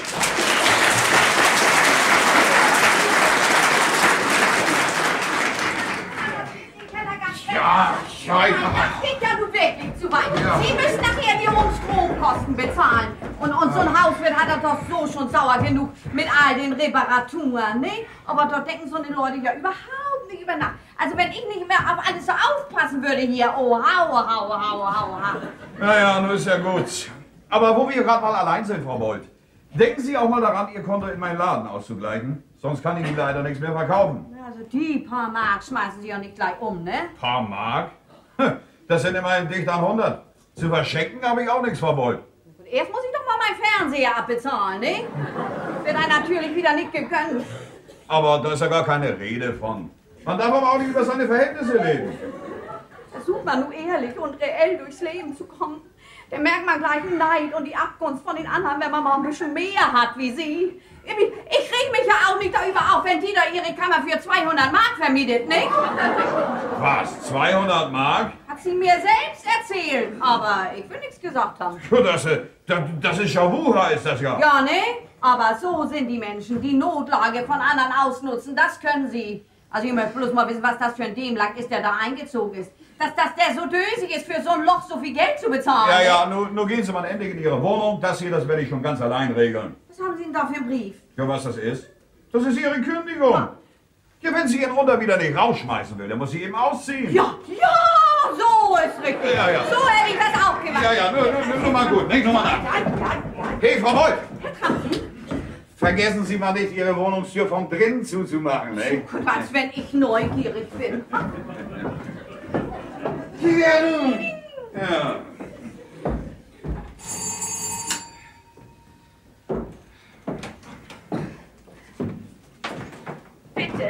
Ja, ja, ja. Das geht ja nun wirklich zu weit. Ja. Sie müssen nachher die Stromkosten bezahlen. Und, und so ein Hauswirt hat er doch so schon sauer genug mit all den Reparaturen, ne? Aber dort denken so die Leute ja überhaupt nicht über nach. Also wenn ich nicht mehr auf alles so aufpassen würde hier, oh, hau, hau, hau, hau, hau. Naja, nun ist ja gut. Aber wo wir gerade mal allein sind, Frau Bold, denken Sie auch mal daran, Ihr Konto in meinen Laden auszugleichen. Sonst kann ich Ihnen leider nichts mehr verkaufen. Also die paar Mark schmeißen Sie ja nicht gleich um, ne? Paar Mark? Das sind immerhin dicht an hundert. Zu verschenken habe ich auch nichts, Frau Bold. Und erst muss ich doch mal meinen Fernseher abbezahlen, ne? Wird er natürlich wieder nicht gegönnt. Aber da ist ja gar keine Rede von. Man darf aber auch nicht über seine Verhältnisse reden. Versucht man nur ehrlich und reell durchs Leben zu kommen. Da merkt man gleich den Neid und die Abgunst von den anderen, wenn man mal ein bisschen mehr hat wie sie. Ich reg mich ja auch nicht darüber auf, wenn die da ihre Kammer für zweihundert Mark vermietet, nicht? Was? zweihundert Mark? Hat sie mir selbst erzählt, aber ich will nichts gesagt haben. Das, das, das ist ja Wucher, ist das ja. Ja, ne? Aber so sind die Menschen, die Notlage von anderen ausnutzen, das können sie. Also ich möchte bloß mal wissen, was das für ein Dämlack ist, der da eingezogen ist. Dass, dass der so dösig ist, für so ein Loch so viel Geld zu bezahlen. Ja, ja, nur, nur gehen Sie mal endlich in Ihre Wohnung. Das hier, das werde ich schon ganz allein regeln. Was haben Sie denn da für einen Brief? Ja, was das ist? Das ist Ihre Kündigung. Ja, wenn sie ihren Unter wieder nicht rausschmeißen will, dann muss sie eben ausziehen. Ja, ja, so ist richtig. Ja, ja. So hätte ich das auch gemacht. Ja, ja, nur, nur, nur mal gut, nicht? Nur mal nach. Ja, ja, ja. Hey, Frau Bolt! Herr Kramsen. Vergessen Sie mal nicht, Ihre Wohnungstür von drinnen zuzumachen, ne? Gut, als wenn ich neugierig bin. Ja, nun. Ja. Bitte.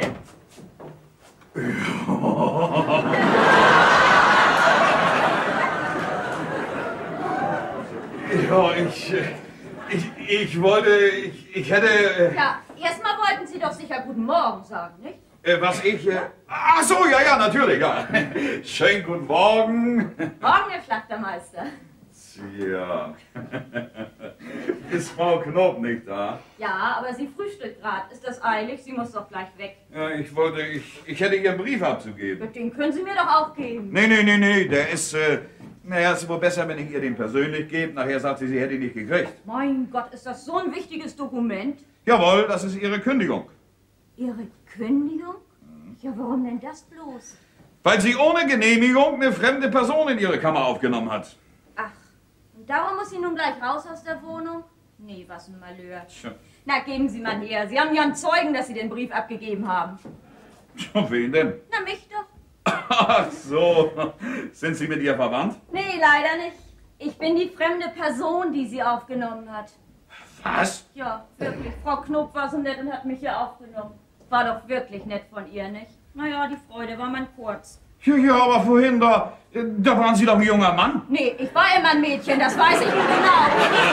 Ja, ich, ich, ich wollte, ich, ich hätte... Ja, erstmal wollten Sie doch sicher Guten Morgen sagen, nicht? Äh, was ich... Äh, ach so, ja, ja, natürlich, ja. Schönen guten Morgen. Morgen, Herr Schlachtermeister. Tja. Ist Frau Knob nicht da? Ja, aber sie frühstückt gerade. Ist das eilig? Sie muss doch gleich weg. Ja, ich wollte, ich, ich hätte Ihren Brief abzugeben. Den können Sie mir doch auch geben. Nee, nee, nee, nee, der ist, äh, naja, ist wohl besser, wenn ich ihr den persönlich gebe. Nachher sagt sie, sie hätte ihn nicht gekriegt. Mein Gott, ist das so ein wichtiges Dokument? Jawohl, das ist Ihre Kündigung. Ihre Kündigung? Ja, warum denn das bloß? Weil sie ohne Genehmigung eine fremde Person in ihre Kammer aufgenommen hat. Ach, und darum muss sie nun gleich raus aus der Wohnung? Nee, was ein Malheur. Tja. Na, geben Sie mal her. Sie haben ja einen Zeugen, dass Sie den Brief abgegeben haben. Wen denn? Na, mich doch. Ach so, sind Sie mit ihr verwandt? Nee, leider nicht. Ich bin die fremde Person, die sie aufgenommen hat. Was? Ja, wirklich. Frau Knob war so nett und hat mich hier aufgenommen. War doch wirklich nett von ihr, nicht? Naja, die Freude war man kurz. Ja, ja, aber vorhin, da, da waren Sie doch ein junger Mann. Nee, ich war immer ein Mädchen, das weiß ich genau.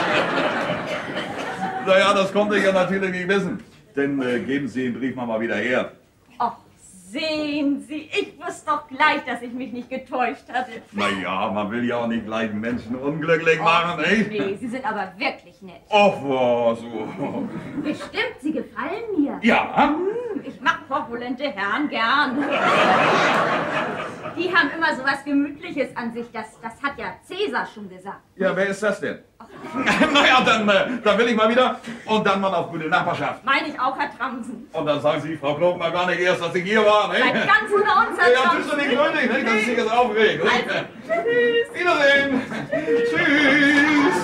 Naja, das konnte ich ja natürlich nicht wissen. Denn äh, geben Sie den Brief mal wieder her. Ach, sehen Sie, ich wusste doch gleich, dass ich mich nicht getäuscht hatte. Naja, man will ja auch nicht gleich einen Menschen unglücklich machen, nicht? Nee, Sie sind aber wirklich nett. Ach was, so. Bestimmt, Sie gefallen mir. Ja? Ich mag korpulente Herren gern. Die haben immer so was Gemütliches an sich. Das, das hat ja Cäsar schon gesagt. Ja, wer ist das denn? Naja, dann, äh, dann will ich mal wieder. Und dann mal auf gute Nachbarschaft. Meine ich auch, Herr Tramsen. Und dann sagen Sie, Frau Knob, mal gar nicht erst, dass ich hier war, ne? Seid ganz unter uns, Herr Ja, Tramsen. tust du nicht gründig, ne? Dass ich dich jetzt aufregt. Ne? Also, tschüss. Wiedersehen. Tschüss.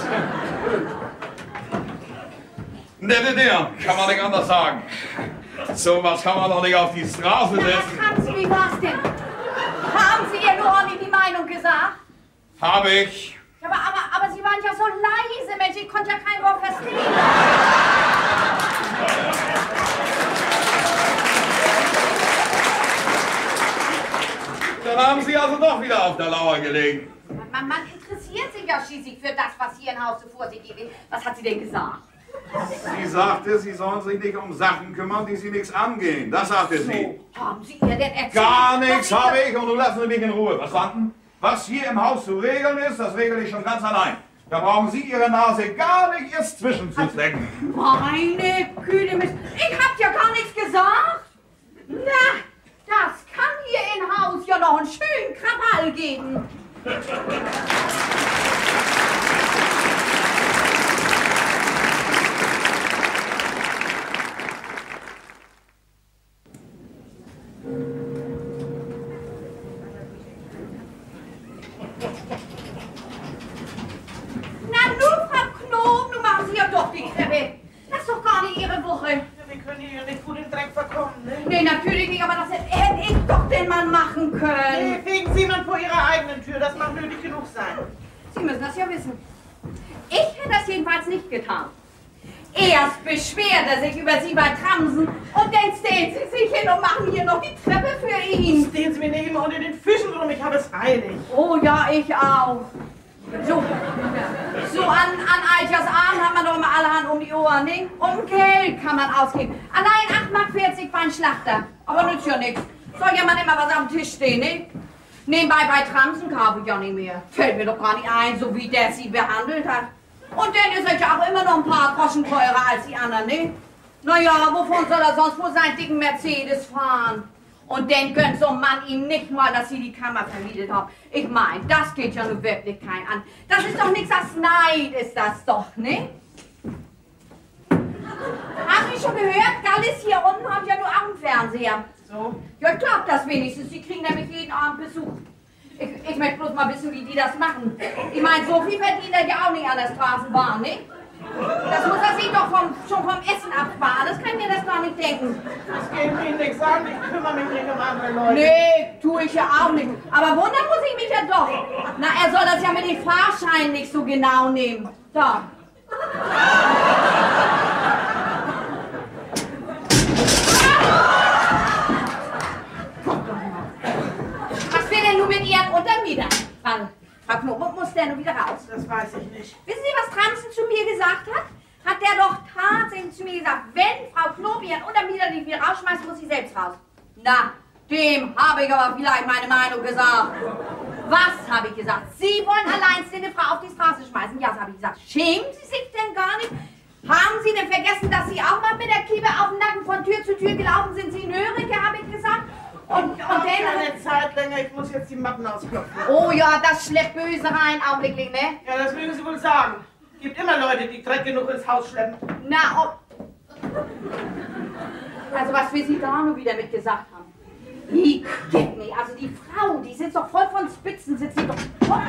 Der, der, der, kann man nicht anders sagen. So was kann man doch nicht auf die Straße Na, setzen. Herr Kramsen, wie war's denn? Haben Sie ihr nur auch nicht die Meinung gesagt? Habe ich. Aber, aber, aber Sie waren ja so leise, Mensch, ich konnte ja kein Wort verstehen. Dann haben Sie also doch wieder auf der Lauer gelegen. Man, man interessiert sich ja schließlich für das, was hier im Haus so vor sich geht. Was hat sie denn gesagt? Sie sagte, Sie sollen sich nicht um Sachen kümmern, die Sie nichts angehen. Das sagte sie. Haben Sie ihr denn erzählt? Gar nichts was habe ich und nun lassen Sie mich in Ruhe. Verstanden? Was hier im Haus zu regeln ist, das regel ich schon ganz allein. Da brauchen Sie Ihre Nase gar nicht erst zwischenzustecken. Meine Güte, Mist. Ich hab ja gar nichts gesagt. Na, das kann hier im Haus ja noch einen schönen Krawall geben. Na nun, Frau Knob, nun machen Sie ja doch die Treppe. Das ist doch gar nicht Ihre Woche. Ja, wir können hier nicht gut in den Dreck verkommen, ne? Nee, natürlich nicht, aber das hätte ich doch den Mann machen Nee, können. fegen Sie mal vor Ihrer eigenen Tür, das mag nötig genug sein. Sie müssen das ja wissen. Ich hätte das jedenfalls nicht getan. Erst beschwert er sich über Sie bei Tramsen und dann stellen Sie sich hin und machen hier noch die Treppe für ihn. Stehen Sie mir nicht immer unter den Füßen rum, ich habe es eilig. Oh ja, ich auch. So, so an, an Alters Abend hat man doch immer allerhand um die Ohren, ne? Um Geld kann man ausgeben. Allein acht Mark vierzig beim Schlachter. Aber nützt ja nichts. Soll ja mal immer was am Tisch stehen, ne? Nebenbei bei Tramsen kaufe ich ja nicht mehr. Fällt mir doch gar nicht ein, so wie der sie behandelt hat. Und dann ist er ja auch immer noch ein paar Groschen teurer als die anderen, ne? Naja, wovon soll er sonst wohl seinen dicken Mercedes fahren? Und dann gönnt so ein Mann ihm nicht mal, dass sie die Kammer vermietet haben. Ich meine, das geht ja nun wirklich kein an. Das ist doch nichts als Neid, ist das doch, ne? Haben Sie schon gehört? Gallis hier unten hat ja nur auch einen Fernseher. So? Ja, ich glaub das wenigstens. Sie kriegen nämlich jeden Abend Besuch. Ich, ich möchte bloß mal wissen, wie die das machen. Ich meine, so viel verdient er ja auch nicht an der Straßenbahn, ne? Das muss er sich doch vom, schon vom Essen absparen. Das kann mir das gar nicht denken. Das geht mir nichts an, ich kümmere mich nicht um andere Leute. Nee, tue ich ja auch nicht. Aber wundern muss ich mich ja doch. Na, er soll das ja mit den Fahrscheinen nicht so genau nehmen. Da. Was will denn nun mit Ihren Untermietern? Frau Knoblauch, muss der nun wieder raus? Das weiß ich nicht. Wissen Sie, was Tramsen zu mir gesagt hat? Hat der doch tatsächlich zu mir gesagt, wenn Frau Knob ihren Untermieter nicht wieder rausschmeißt, muss sie selbst raus. Na, dem habe ich aber vielleicht meine Meinung gesagt. Was habe ich gesagt? Sie wollen alleinstehende Frau auf die Straße schmeißen. Ja, das habe ich gesagt. Schämen Sie sich denn gar nicht? Haben Sie denn vergessen, dass Sie auch mal mit der Kiebe auf dem Nacken von Tür zu Tür gelaufen sind? Sie Nörike, habe ich gesagt. Und, und Ich habe dann... keine Zeit länger, ich muss jetzt die Mappen ausklopfen. Oh ja, das schleppt böse rein, augenblicklich, ne? Ja, das mögen Sie wohl sagen. Gibt immer Leute, die Dreck genug ins Haus schleppen. Na, oh. Also was wir Sie da nur wieder mit gesagt haben. Die geht nicht. Also die Frau, die sitzt doch voll von Spitzen, sitzt sie doch. Hoppla.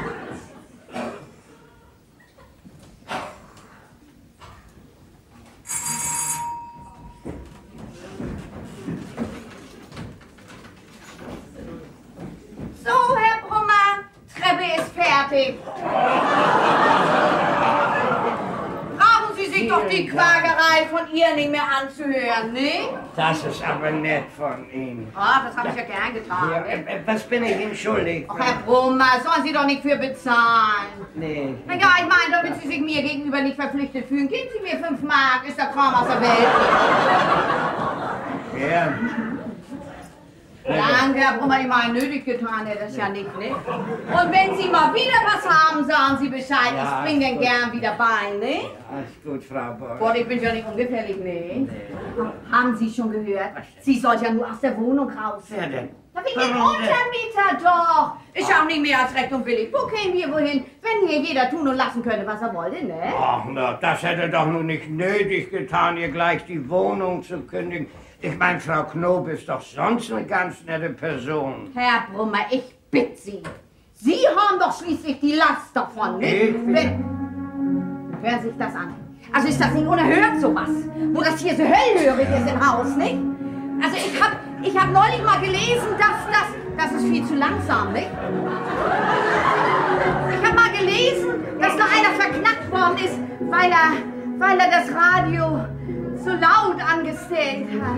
So, Herr Brummer, Treppe ist fertig. Brauchen Sie sich doch die Quagerei von ihr nicht mehr anzuhören, ne? Das ist aber nett von Ihnen. Ah, das habe ich ja gern getan. Ja, Ne? äh, was bin ich Ihnen schuldig? Ach, Herr Brummer, sollen Sie doch nicht für bezahlen. Nee. Na ja, ich meine, damit Sie sich mir gegenüber nicht verpflichtet fühlen, geben Sie mir fünf Mark, ist der Kram aus der Welt. Ja. Danke, Herr Brummer, ich meine, nötig getan hätte das ja nicht, ne? Und wenn Sie mal wieder was haben, sagen Sie Bescheid, Ja, ich bring den gut. gern wieder bei, ne? Alles gut, Frau Boll. Gott, ich bin ja nicht ungefährlich, ne? Haben Sie schon gehört? Sie soll ja nur aus der Wohnung raus. Wer denn? Na, wegen dem Warum denn? Untermieter doch. Ist ja auch nicht mehr als recht und billig. Wo kämen wir wohin, wenn hier jeder tun und lassen könnte, was er wollte, ne? Ach, na, das hätte doch nun nicht nötig getan, ihr gleich die Wohnung zu kündigen. Ich meine, Frau Knob ist doch sonst eine ganz nette Person. Herr Brummer, ich bitte Sie. Sie haben doch schließlich die Last davon, ne? Ich? Wenn... Hören Sie sich das an. Also ist das nicht unerhört, sowas? Wo das hier so hellhörig ist im Haus, nicht? Also ich hab, ich hab neulich mal gelesen, dass das... Das ist viel zu langsam, nicht? Ich hab mal gelesen, dass da einer verknackt worden ist, weil er, weil er das Radio so laut angestellt hat.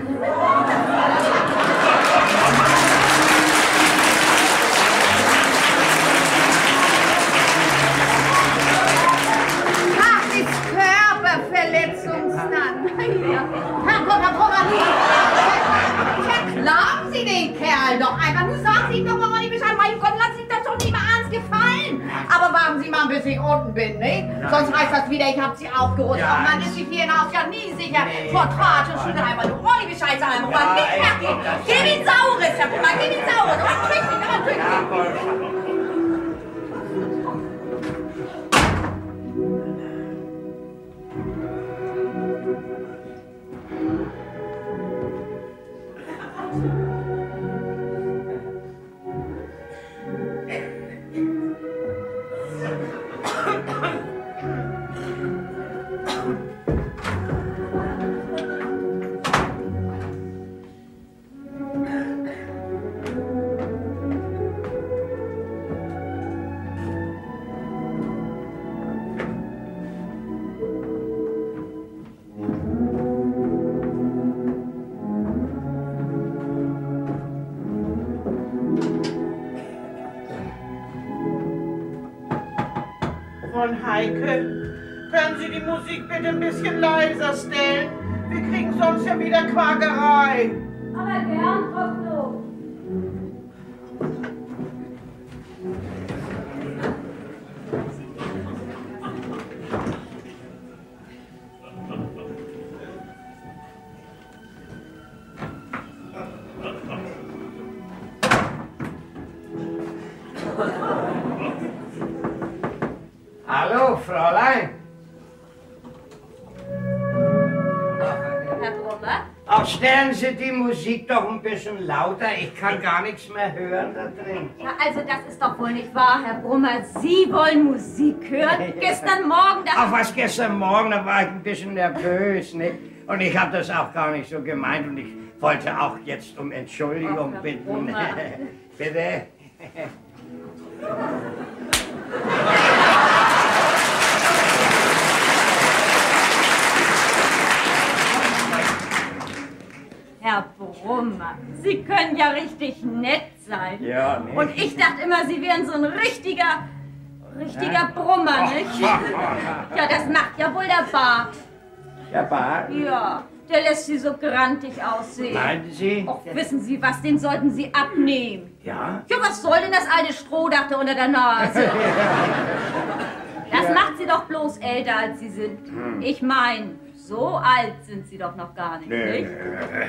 Das ist Körperverletzungsnand. Ja. Herr Gott, Herr Brummer, verklagen Sie den Kerl doch einfach. Nur sagen Sie ihm doch mal nicht Bescheid. Mein Gott, lassen Sie sich das doch nicht mal ans gefallen. Aber warten Sie mal, bis ich unten bin, ne? Sonst heißt das wieder, ich hab Sie aufgerutscht. Ja. Und man ist sich hier im Haus ja nie sicher. Vor Tratsch und Schüttelheimer, du Olli Bescheid sagen, aber Ja, nicht ey, merken. das- Gib ihn Saures, Herr Brummer, gib ihn Saures. Aber tüchtig, aber tüchtig. Ja, Boll. Fräulein Heike, können Sie die Musik bitte ein bisschen leiser stellen? Wir kriegen sonst ja wieder Quakerei. Aber gern, Frau Knob. Hallo, Fräulein. Herr Brummer? Ach, stellen Sie die Musik doch ein bisschen lauter. Ich kann gar nichts mehr hören da drin. Ja, also das ist doch wohl nicht wahr, Herr Brummer. Sie wollen Musik hören? Gestern Morgen, da... Ach, was gestern Morgen, da war ich ein bisschen nervös, nicht? Und ich habe das auch gar nicht so gemeint und ich wollte auch jetzt um Entschuldigung Ach, bitten. Brummer. Bitte. Herr Brummer, Sie können ja richtig nett sein. Ja, nicht? Und ich dachte immer, Sie wären so ein richtiger, richtiger Brummer, nicht? Ja, das macht ja wohl der Bart. Der Bart? Ja, der lässt Sie so grantig aussehen. Meinen Sie? Och, wissen Sie was, den sollten Sie abnehmen. Ja? Ja, was soll denn das alte Strohdach da unter der Nase? Das Ja. macht Sie doch bloß älter, als Sie sind. Ich meine, so alt sind Sie doch noch gar nicht, Nö. nicht?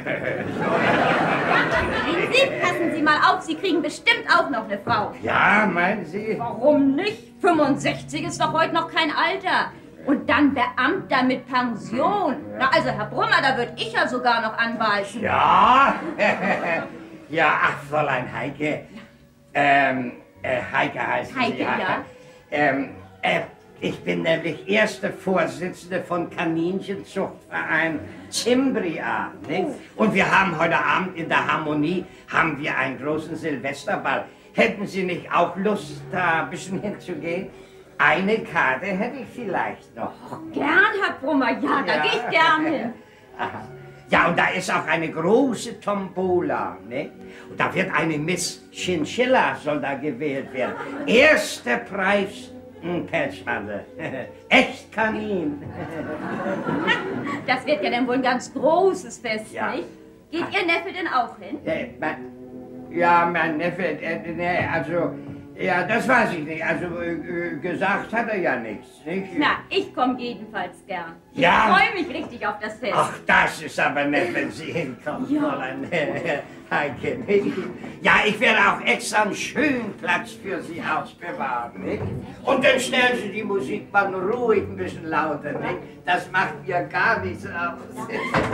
Sehen Sie, passen Sie mal auf, Sie kriegen bestimmt auch noch eine Frau. Ja, meinen Sie? Warum nicht? fünfundsechzig ist doch heute noch kein Alter. Und dann Beamter mit Pension. Na, also, Herr Brummer, da würde ich ja sogar noch anbeißen. Ja? Ja, ach, Fräulein Heike. Ähm, äh, Heike heißt sie. Heike, ja. Ähm, äh, ich bin nämlich erste Vorsitzende von Kaninchenzuchtverein Zimbria, nicht? Und wir haben heute Abend in der Harmonie haben wir einen großen Silvesterball. Hätten Sie nicht auch Lust, da ein bisschen hinzugehen? Eine Karte hätte ich vielleicht noch. Gern, Herr Brummer, ja, da Ja. gehe ich gern hin. Aha. Ja, und da ist auch eine große Tombola, ne? Und da wird eine Miss Chinchilla, soll da gewählt werden. Erster Preis, ein Pelzmantel. Echt Kanin. Das wird ja dann wohl ein ganz großes Fest, Ja. nicht? Geht Ihr Neffe denn auch hin? Äh, mein, ja, mein Neffe, äh, ne, also, ja, das weiß ich nicht. Also, äh, äh, gesagt hat er ja nichts, nicht? Na, ich komme jedenfalls gern. Ich Ja. freue mich richtig auf das Fest. Ach, das ist aber nett, wenn Sie hinkommen, Ja. Fräulein Heike, nicht? Ja, ich werde auch extra einen schönen Platz für Sie ausbewahren, nicht? Und dann stellen Sie die Musik mal ruhig ein bisschen lauter, nicht? Das macht mir gar nichts aus.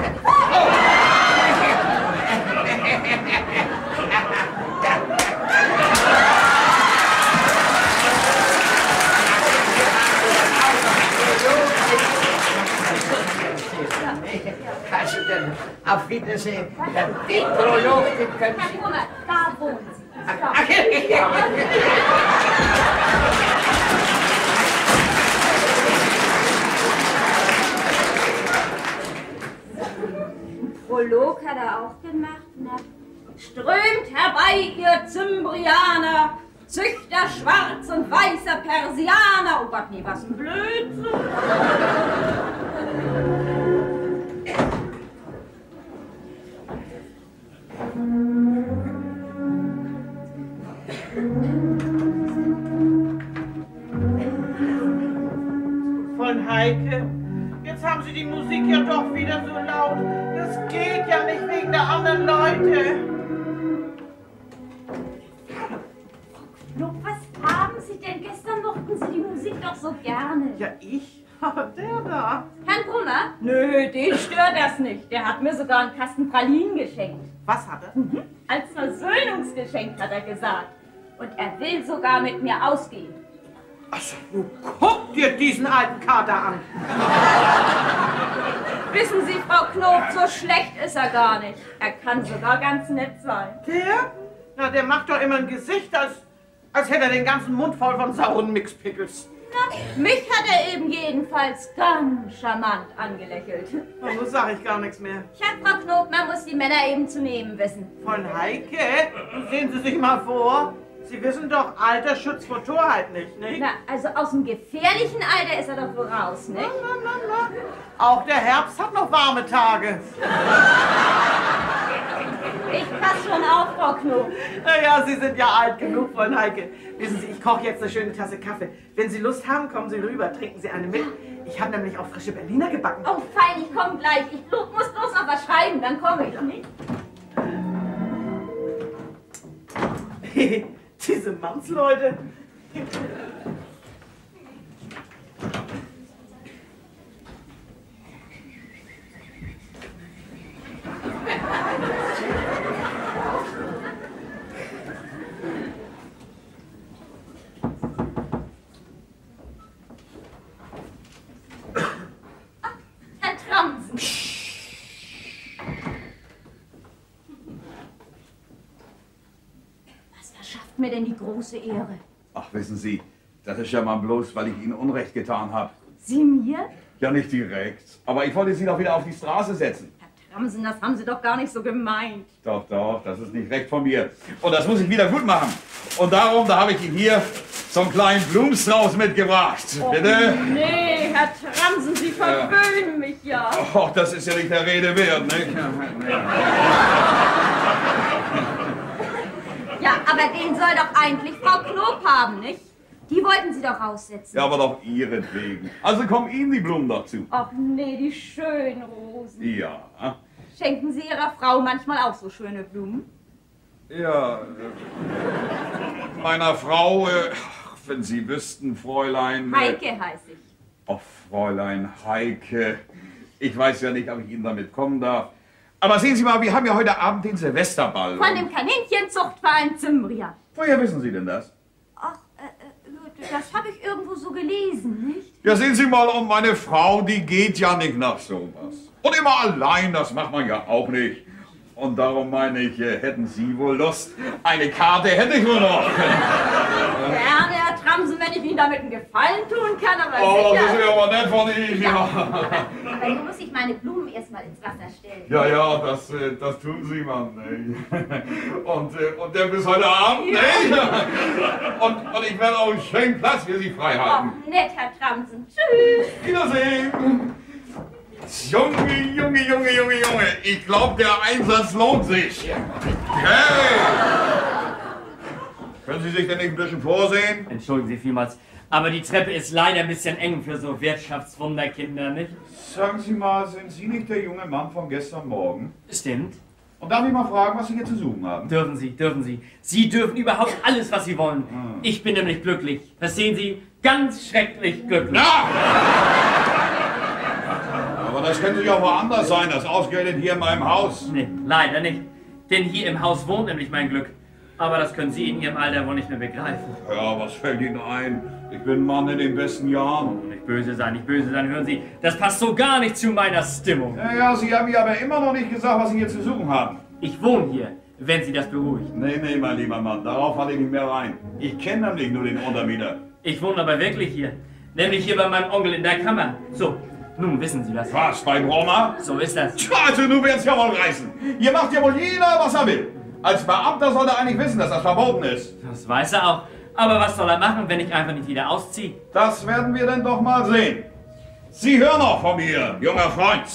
Also dann, auf Wiedersehen. Den Prolog, den können Herr Sie... Brummer, da wohnen Sie. Ach, ja. Prolog hat er auch gemacht, ne? Strömt herbei, ihr Zimbrianer, Züchter schwarz und weißer Persianer. Oh Gott, nee, was ein Blödsinn. Von Heike, jetzt haben Sie die Musik ja doch wieder so laut. Das geht ja nicht wegen der anderen Leute. Lob, was haben Sie denn? Gestern mochten Sie die Musik doch so gerne. Ja, ich? Aber der da. Herrn Brummer? Nö, den stört das nicht. Der hat mir sogar einen Kasten Pralinen geschenkt. Was hat er? Mhm. Als Versöhnungsgeschenk, hat er gesagt. Und er will sogar mit mir ausgehen. Also, du guck dir diesen alten Kater an. Wissen Sie, Frau Knob, so schlecht ist er gar nicht. Er kann sogar ganz nett sein. Der? Na, der macht doch immer ein Gesicht, als, als hätte er den ganzen Mund voll von sauren Mixpickles. Na, mich hat er eben jedenfalls ganz charmant angelächelt. Na, so sag ich gar nichts mehr. Tja, Frau Knob, man muss die Männer eben zu nehmen wissen. Von Heike? Sehen Sie sich mal vor. Sie wissen doch, Alter schützt vor Torheit nicht, nicht? Na, also aus dem gefährlichen Alter ist er doch wohl raus, nicht? Na, na, na. Auch der Herbst hat noch warme Tage. Ich pass schon auf, Frau Knob. Naja, Sie sind ja alt genug, Frau Heike. Wissen Sie, ich koche jetzt eine schöne Tasse Kaffee. Wenn Sie Lust haben, kommen Sie rüber, trinken Sie eine mit. Ich habe nämlich auch frische Berliner gebacken. Oh, fein, ich komme gleich. Ich blo- muss bloß noch was schreiben, dann komme ich, nicht? Diese Mannsleute. Herr Tramsen. Was verschafft mir denn die große Ehre? Ach, wissen Sie, das ist ja mal bloß, weil ich Ihnen Unrecht getan habe. Sie mir? Ja, nicht direkt. Aber ich wollte Sie doch wieder auf die Straße setzen. Herr Tramsen, das haben Sie doch gar nicht so gemeint. Doch, doch, das ist nicht recht von mir. Und das muss ich wieder gut machen. Und darum, da habe ich Ihnen hier so einen kleinen Blumenstrauß mitgebracht. Oh, Bitte? Nee, Herr Tramsen, Sie verwöhnen mich ja. Oh, das ist ja nicht der Rede wert, nicht? Ja, aber den soll doch eigentlich Frau Knob haben, nicht? Die wollten Sie doch raussetzen. Ja, aber doch Ihretwegen. Also kommen Ihnen die Blumen dazu. Ach nee, die schönen Rosen. Ja. Schenken Sie Ihrer Frau manchmal auch so schöne Blumen? Ja, äh, meiner Frau, äh, wenn Sie wüssten, Fräulein... Äh, Heike heiße ich. Oh, Fräulein Heike. Ich weiß ja nicht, ob ich Ihnen damit kommen darf. Aber sehen Sie mal, wir haben ja heute Abend den Silvesterball. Von dem Kaninchenzuchtverein Zimbria. Woher wissen Sie denn das? Ach, äh, äh, das habe ich irgendwo so gelesen, nicht? Ja, sehen Sie mal, und meine Frau, die geht ja nicht nach sowas. Und immer allein, das macht man ja auch nicht. Und darum meine ich, hätten Sie wohl Lust? Eine Karte hätte ich wohl noch. Gerne, Herr Tramsen, wenn ich Ihnen damit einen Gefallen tun kann, aber Oh, das sicher. ist ja aber nett von Ihnen, ja. Aber nun muss ich meine Blumen erstmal ins Wasser stellen. Ja, ja, das, äh, das tun Sie, Mann. Ey. Und, äh, und der bis heute Abend, ja. und, und ich werde auch einen schönen Platz für Sie frei halten. Oh, nett, Herr Tramsen. Tschüss. Wiedersehen. Junge, Junge, Junge, Junge, Junge. Ich glaube, der Einsatz lohnt sich. Hey! Können Sie sich denn nicht ein bisschen vorsehen? Entschuldigen Sie vielmals, aber die Treppe ist leider ein bisschen eng für so Wirtschaftswunderkinder, nicht? Sagen Sie mal, sind Sie nicht der junge Mann von gestern Morgen? Stimmt. Und darf ich mal fragen, was Sie hier zu suchen haben? Dürfen Sie, dürfen Sie. Sie dürfen überhaupt alles, was Sie wollen. Hm. Ich bin nämlich glücklich. Verstehen Sie? Ganz schrecklich glücklich. Ja! Aber das könnte ja woanders sein, das ausgerechnet hier in meinem Haus. Nee, leider nicht. Denn hier im Haus wohnt nämlich mein Glück. Aber das können Sie in Ihrem Alter wohl nicht mehr begreifen. Ja, was fällt Ihnen ein? Ich bin ein Mann in den besten Jahren. Oh, nicht böse sein, nicht böse sein. Hören Sie, das passt so gar nicht zu meiner Stimmung. Ja, ja, Sie haben mir aber immer noch nicht gesagt, was Sie hier zu suchen haben. Ich wohne hier, wenn Sie das beruhigt. Nee, nee, mein lieber Mann, darauf falle ich nicht mehr rein. Ich kenne nämlich nur den Untermieter. Ich wohne aber wirklich hier. Nämlich hier bei meinem Onkel in der Kammer. So, nun wissen Sie das. Was, beim Roma? So ist das. Tja, also nun wird's ja wohl reißen. Hier macht ja wohl jeder, was er will. Als Beamter soll er eigentlich wissen, dass das verboten ist. Das weiß er auch. Aber was soll er machen, wenn ich einfach nicht wieder ausziehe? Das werden wir dann doch mal sehen. Sie hören noch von mir, junger Freund.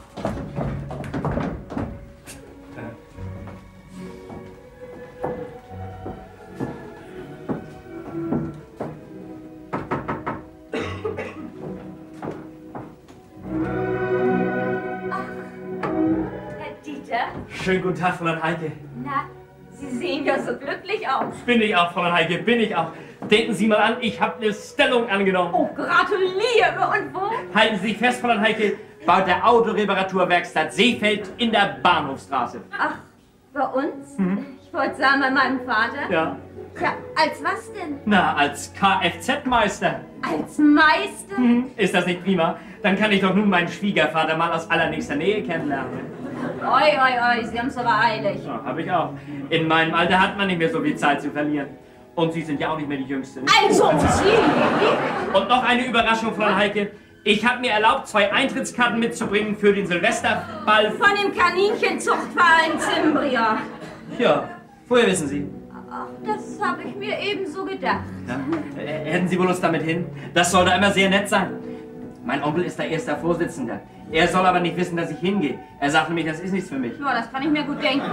Herr Dieter, Schönen guten Tag, Fräulein Heike. na, Sie sehen ja so glücklich aus. Bin ich auch, Fräulein Heike, bin ich auch. Denken Sie mal an, ich habe eine Stellung angenommen. Oh, gratuliere. Und wo? Halten Sie sich fest, Fräulein Heike, bei der Autoreparaturwerkstatt Seefeld in der Bahnhofstraße. Ach, bei uns? Ich wollte sagen, bei meinem Vater. Ja. Ja, als was denn? Na, als Kfz-Meister. Als Meister? Hm, ist das nicht prima? Dann kann ich doch nun meinen Schwiegervater mal aus allernächster Nähe kennenlernen. Oi, oi, oi, Sie haben es aber eilig. Ja, hab ich auch. In meinem Alter hat man nicht mehr so viel Zeit zu verlieren. Und Sie sind ja auch nicht mehr die Jüngste. Nicht? Also, Sie? Und noch eine Überraschung, Frau Heike. Ich habe mir erlaubt, zwei Eintrittskarten mitzubringen für den Silvesterball. Von dem Kaninchenzuchtverein Zimbria. Ja, woher wissen Sie? Ach, das habe ich mir ebenso gedacht. Ja? Äh, hätten Sie wohl Lust damit hin? Das soll da immer sehr nett sein. Mein Onkel ist da erster Vorsitzender. Er soll aber nicht wissen, dass ich hingehe. Er sagt nämlich, das ist nichts für mich. Ja, das kann ich mir gut denken.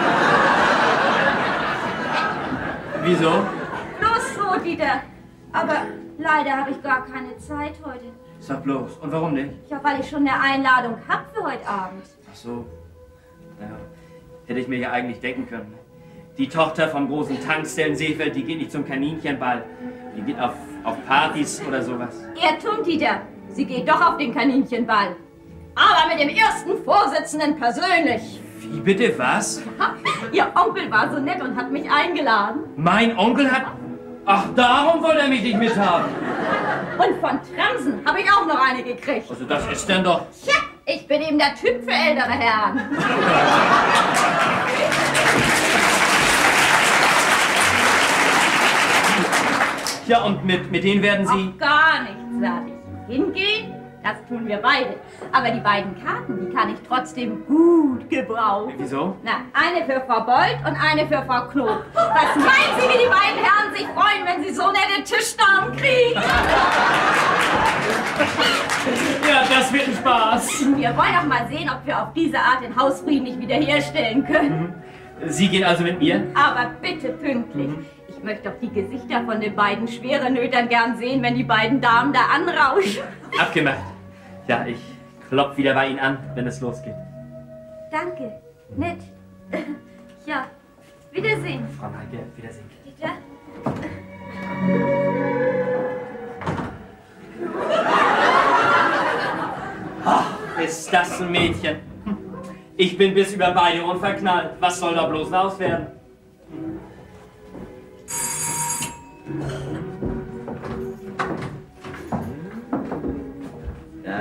Wieso? Los so, Dieter. Aber leider habe ich gar keine Zeit heute. Sag bloß. Und warum nicht? Ja, weil ich schon eine Einladung habe für heute Abend. Ach so. Ja, hätte ich mir ja eigentlich denken können. Die Tochter vom großen Tankster in Seefeld, die geht nicht zum Kaninchenball. Die geht auf, auf Partys oder sowas. Irrtum, Dieter. Sie geht doch auf den Kaninchenball. Aber mit dem ersten Vorsitzenden persönlich. Wie bitte, was? Ihr Onkel war so nett und hat mich eingeladen. Mein Onkel hat... Ach, darum wollte er mich nicht mithaben. Und von Tramsen habe ich auch noch eine gekriegt. Also das ist denn doch... Tja, ich bin eben der Typ für ältere Herren. Ja, und mit, mit denen werden Sie... Auch gar nichts, sag ich. Hingehen, das tun wir beide. Aber die beiden Karten, die kann ich trotzdem gut gebrauchen. Wieso? Na, eine für Frau Bold und eine für Frau Knob. Was meinen Sie, wie die beiden Herren sich freuen, wenn sie so nette Tischdamen kriegen? Ja, das wird ein Spaß. Wir wollen doch mal sehen, ob wir auf diese Art den Hausfrieden nicht wiederherstellen können. Sie gehen also mit mir? Aber bitte pünktlich. Mhm. Ich möchte doch die Gesichter von den beiden Schwerenötern gern sehen, wenn die beiden Damen da anrauschen. Abgemacht. Ja, ich klopf wieder bei Ihnen an, wenn es losgeht. Danke. Nett. Ja, Wiedersehen. Frau Neige, Wiedersehen. Dieter? Ach, ist das ein Mädchen. Ich bin bis über beide Ohren verknallt. Was soll da bloß raus werden? Ja.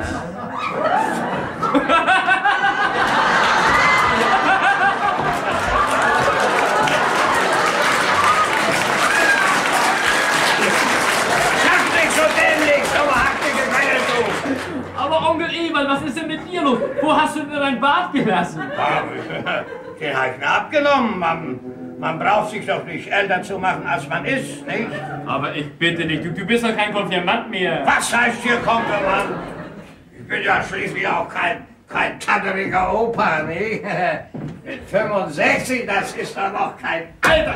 Sag nicht so dämlich, du hackige Geil, du! Aber Onkel Ewald, was ist denn mit dir los? Wo hast du denn dein Bart gelassen? Den habe ich mir abgenommen. Man, man braucht sich doch nicht älter zu machen, als man ist, nicht? Aber ich bitte dich, du, du bist doch kein Konfirmand mehr. Was heißt hier Konfirmand? Ich bin ja schließlich auch kein, kein tatteriger Opa, nicht? Mit fünfundsechzig, das ist doch noch kein Alter.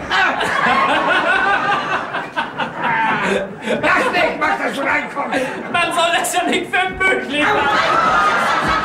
Lass nicht, mach das schon reinkommen. Man soll das ja nicht für möglich machen.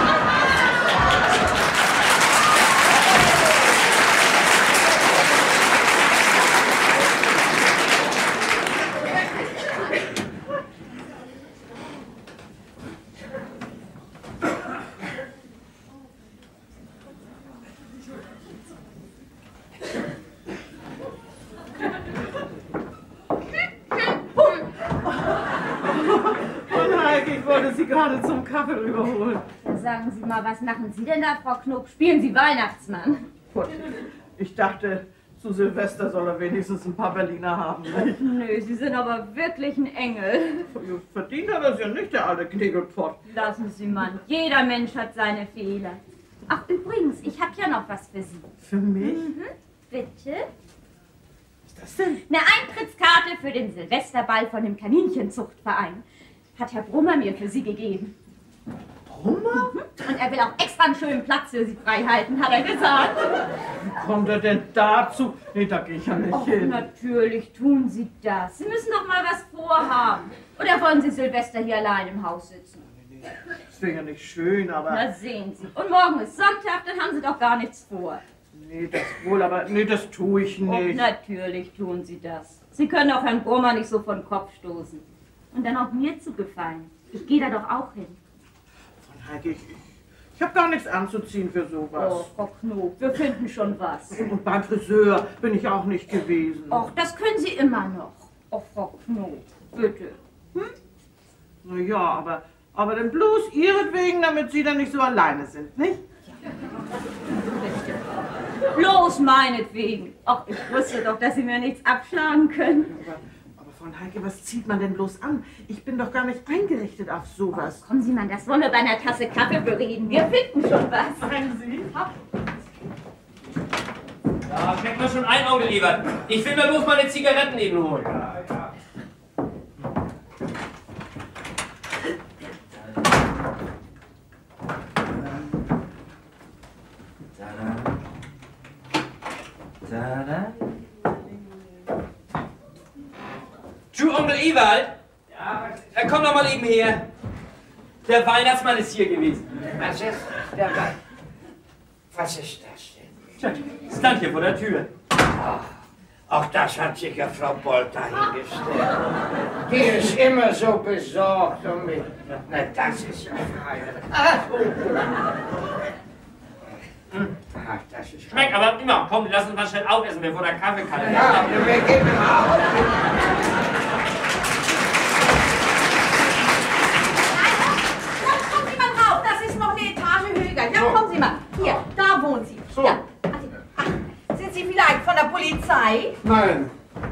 Gerade zum Kaffee rüberholen. Sagen Sie mal, was machen Sie denn da, Frau Knob? Spielen Sie Weihnachtsmann? Gut. Ich dachte, zu Silvester soll er wenigstens ein paar Berliner haben. Nicht? Nö, Sie sind aber wirklich ein Engel. Verdient hat das ja nicht, der alte Kniegelpott. Lassen Sie mal, jeder Mensch hat seine Fehler. Ach, übrigens, ich habe ja noch was für Sie. Für mich? Mhm. Bitte? Was ist das denn? Eine Eintrittskarte für den Silvesterball von dem Kaninchenzuchtverein. Hat Herr Brummer mir für Sie gegeben. Brummer? Mhm. Und er will auch extra einen schönen Platz für Sie frei halten, hat er gesagt. Wie kommt er denn dazu? Nee, da gehe ich ja nicht Och, hin. natürlich tun Sie das. Sie müssen doch mal was vorhaben. Oder wollen Sie Silvester hier allein im Haus sitzen? Das wäre ja nicht schön, aber... Na sehen Sie. Und morgen ist Sonntag, dann haben Sie doch gar nichts vor. Nee, das wohl, aber nee, das tue ich Och, nicht. natürlich tun Sie das. Sie können auch Herrn Brummer nicht so vor den Kopf stoßen. Und dann auch mir zu gefallen. Ich gehe da doch auch hin. Von Heike, ich, ich habe gar nichts anzuziehen für sowas. Oh, Frau Knob, wir finden schon was. Und beim Friseur bin ich auch nicht gewesen. Och, das können Sie immer noch. Oh, Frau Knob, bitte. Hm? Na ja, aber, aber dann bloß ihretwegen, damit Sie dann nicht so alleine sind, nicht? Bloß meinetwegen. Ach, ich wusste doch, dass Sie mir nichts abschlagen können. Aber, aber von Heike, was zieht man denn bloß an? Ich bin doch gar nicht eingerichtet auf sowas. Oh, kommen Sie mal, das wollen wir bei einer Tasse Kaffee bereden. Wir finden schon was. Meinen Sie? Ja, schenkt mir schon ein, Onkel Ewald. Ich will mir bloß meine Zigaretten eben holen. Ja, ja. Du, Onkel Ewald? Ja, dann komm doch mal eben her. Der Weihnachtsmann ist hier gewesen. Was ist der Wein? Was ist das denn? Tja, stand hier vor der Tür. Ach, auch das hat sicher Frau Bolt dahingestellt. Die ist immer so besorgt um mich. Na, das ist ja feierlich. Ach, Ach, das ist Schmeckt aber immer. Komm, lass uns mal schnell aufessen, bevor der Kaffee kalt ist. Ja, wir gehen mal auf. Kommen Sie mal rauf, das ist noch eine Etage höher. Ja, kommen Sie mal. Hier, da wohnen Sie. So. Ja. Ach, sind Sie vielleicht von der Polizei? Nein.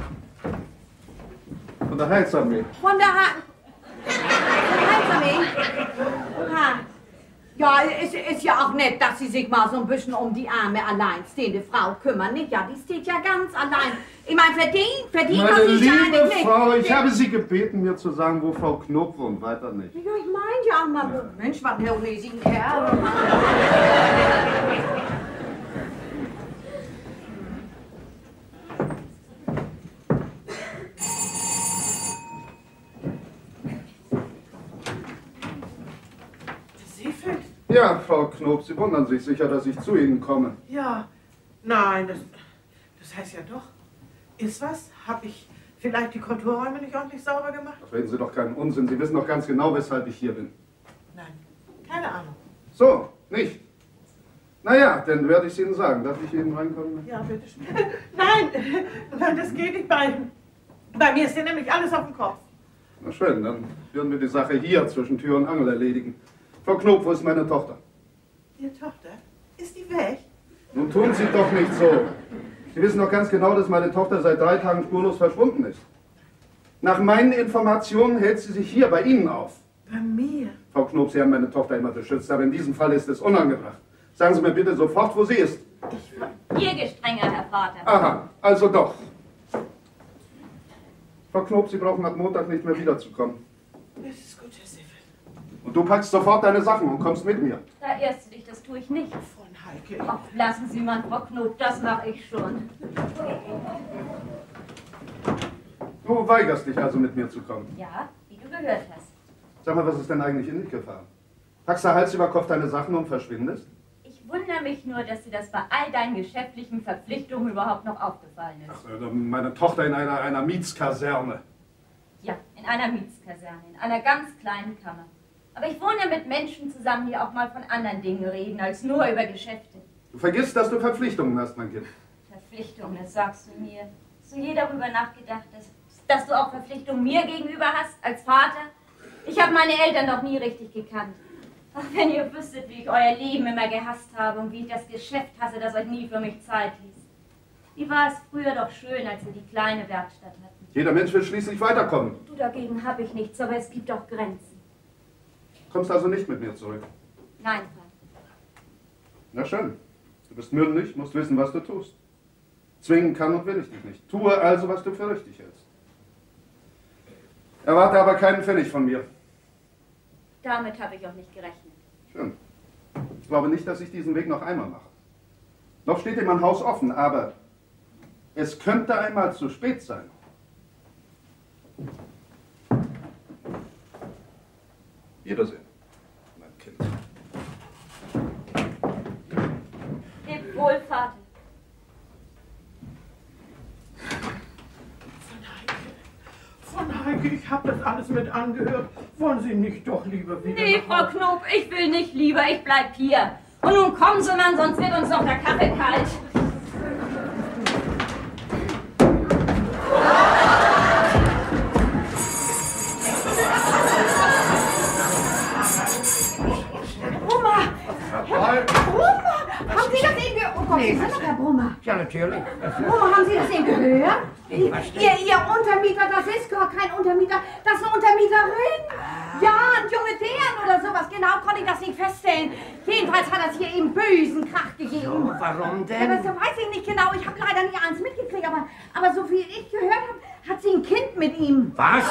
Von der Heilsarmee. Von der ha Von der Heilsarmee? Oha. Ja, es ist ja auch nett, dass Sie sich mal so ein bisschen um die arme, alleinstehende Frau kümmern, nicht? Ja, die steht ja ganz allein. Ich meine, verdient, verdient Meine hat sie ja liebe eigentlich nicht. Frau, ich habe Sie gebeten, mir zu sagen, wo Frau Knob wohnt, weiter nicht. Ja, ich meine ja auch mal, Mensch, was ein riesigen Kerl. Seefeld? Ja, Frau Knob, Sie wundern sich sicher, dass ich zu Ihnen komme. Ja. Nein, das, das heißt ja doch. Ist was? Hab ich vielleicht die Kontorräume nicht ordentlich sauber gemacht? Ach, reden Sie doch keinen Unsinn. Sie wissen doch ganz genau, weshalb ich hier bin. Nein, keine Ahnung. So, nicht? Naja, dann werde ich es Ihnen sagen. Darf ich Ihnen reinkommen? Ja, bitteschön. Nein, nein, das geht nicht bei. Bei mir ist ja nämlich alles auf dem Kopf. Na schön, dann würden wir die Sache hier zwischen Tür und Angel erledigen. Frau Knob, wo ist meine Tochter? Ihre Tochter? Ist die weg? Nun tun Sie doch nicht so. Sie wissen doch ganz genau, dass meine Tochter seit drei Tagen spurlos verschwunden ist. Nach meinen Informationen hält sie sich hier bei Ihnen auf. Bei mir? Frau Knob, Sie haben meine Tochter immer beschützt, aber in diesem Fall ist es unangebracht. Sagen Sie mir bitte sofort, wo sie ist. Hier, gestrenger Herr Vater. Aha, also doch. Frau Knob, Sie brauchen ab Montag nicht mehr wiederzukommen. Das ist gut, Herr Seefeld. Und du packst sofort deine Sachen und kommst mit mir. Da irrst du dich, das tue ich nicht. Von Heike. Ach, lassen Sie mal, Frau Knob, das mache ich schon. Du weigerst dich also mit mir zu kommen. Ja, wie du gehört hast. Sag mal, was ist denn eigentlich in dich gefahren? Packst du Hals über Kopf deine Sachen und verschwindest? Ich wundere mich nur, dass dir das bei all deinen geschäftlichen Verpflichtungen überhaupt noch aufgefallen ist. Ach, äh, meine Tochter in einer, einer Mietskaserne. Ja, in einer Mietskaserne, in einer ganz kleinen Kammer. Aber ich wohne mit Menschen zusammen, die auch mal von anderen Dingen reden, als nur über Geschäfte. Du vergisst, dass du Verpflichtungen hast, mein Kind. Verpflichtungen, das sagst du mir. Hast du je darüber nachgedacht, dass, dass du auch Verpflichtungen mir gegenüber hast, als Vater? Ich habe meine Eltern noch nie richtig gekannt. Ach, wenn ihr wüsstet, wie ich euer Leben immer gehasst habe und wie ich das Geschäft hasse, das euch nie für mich Zeit ließ. Wie war es früher doch schön, als wir die kleine Werkstatt hatten. Jeder Mensch will schließlich weiterkommen. Du dagegen habe ich nichts, aber es gibt auch Grenzen. Kommst also nicht mit mir zurück. Nein, Vater. Na schön. Du bist mündig, musst wissen, was du tust. Zwingen kann und will ich dich nicht. Tue also, was du für richtig hältst. Erwarte aber keinen Pfennig von mir. Damit habe ich auch nicht gerechnet. Schön. Ich glaube nicht, dass ich diesen Weg noch einmal mache. Noch steht dir mein Haus offen, aber es könnte einmal zu spät sein. Wiedersehen, mein Kind. Leb wohl, Vater. Von Heike, ich habe das alles mit angehört. Wollen Sie nicht doch lieber wieder Nee, nach Frau Hause? Knob, ich will nicht lieber, ich bleib hier. Und nun kommen Sie mal, sonst wird uns noch der Kaffee kalt. Brummer! Herr Brummer! Haben Sie das eben gehört? Oh Gott, Nee, Sie sind doch Herr Brummer. Ja, natürlich. Brummer, haben Sie das eben gehört? Ja? Ihr, ihr Untermieter, das ist gar kein Untermieter, das ist eine Untermieterin. Ah. Ja, ein junge Deren oder sowas, genau konnte ich das nicht feststellen. Jedenfalls hat das hier eben bösen Krach gegeben. So, warum denn? Ja, das weiß ich nicht genau, ich habe leider nicht eins mitgekriegt, aber, aber so viel ich gehört habe, hat sie ein Kind mit ihm. Was?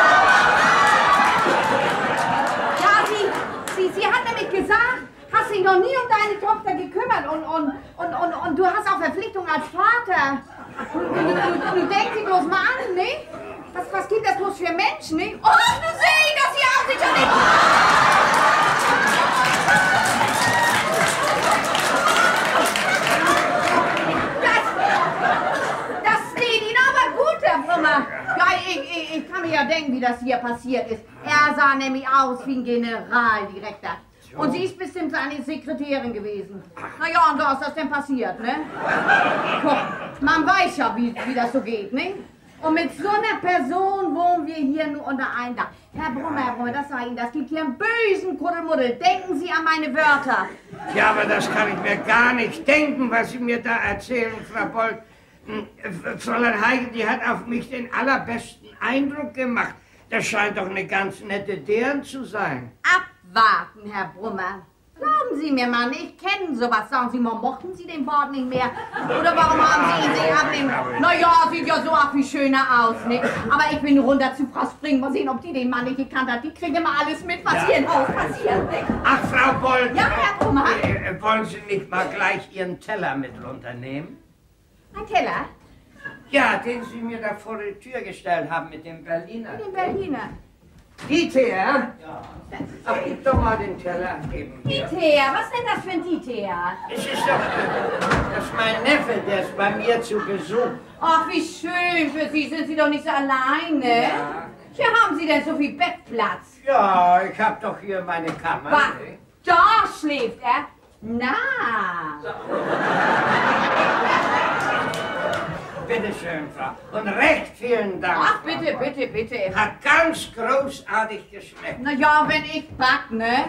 Ja, sie, sie, sie hat nämlich gesagt, hast dich noch nie um deine Tochter gekümmert und, und, und, und, und du hast auch Verpflichtung als Vater. Du, du, du, du denk dich bloß mal an, nicht? Was, was gibt das bloß für Menschen, nicht? Oh, du siehst, dass sie auch sich schon nicht... Das, das steht Ihnen aber gut, Herr Brummer. Ja, ich, ich, ich kann mir ja denken, wie das hier passiert ist. Er sah nämlich aus wie ein Generaldirektor. Und sie ist bestimmt seine Sekretärin gewesen. Na ja, und da ist das denn passiert, ne? Guck, man weiß ja, wie, wie das so geht, ne? Und mit so einer Person wohnen wir hier nur unter einem Dach. Herr Brummer, Herr Brummer, das sag ich Ihnen, das gibt hier einen bösen Kuddelmuddel. Denken Sie an meine Wörter. Ja, aber das kann ich mir gar nicht denken, was Sie mir da erzählen, Frau Boll. Fräulein Heigen, die hat auf mich den allerbesten Eindruck gemacht. Das scheint doch eine ganz nette Deren zu sein. Abwarten, Herr Brummer. Glauben Sie mir mal, ich kenne sowas. Sagen Sie mal, mochten Sie den Bord nicht mehr? Oder warum haben Sie ihn sich abnehmen? Naja, sieht ja so auch viel schöner aus, ne? Aber ich bin runter zu Frau Spring. Mal sehen, ob die den Mann nicht gekannt hat. Die kriegen immer alles mit, was ja. hier im Haus passiert, ne? Ach, Frau Boll. Ja, Herr Brummer. Äh, wollen Sie nicht mal gleich Ihren Teller mit runternehmen? Ein Teller? Ja, den Sie mir da vor die Tür gestellt haben mit dem Berliner. Mit dem Berliner. Dieter? Ja. Ach, gib doch mal den Teller neben mir. Dieter, was ist denn das für ein Dieter? Es ist doch, das ist mein Neffe, der ist bei mir zu Besuch. Ach, wie schön für Sie. Sind Sie doch nicht so alleine? Ja. Hier haben Sie denn so viel Bettplatz. Ja, ich hab doch hier meine Kammer. Was? Da schläft er? Na. Bitte schön, Frau. Und recht vielen Dank. Ach, bitte, bitte, bitte. Hat ganz großartig geschmeckt. Na ja, wenn ich back, ne?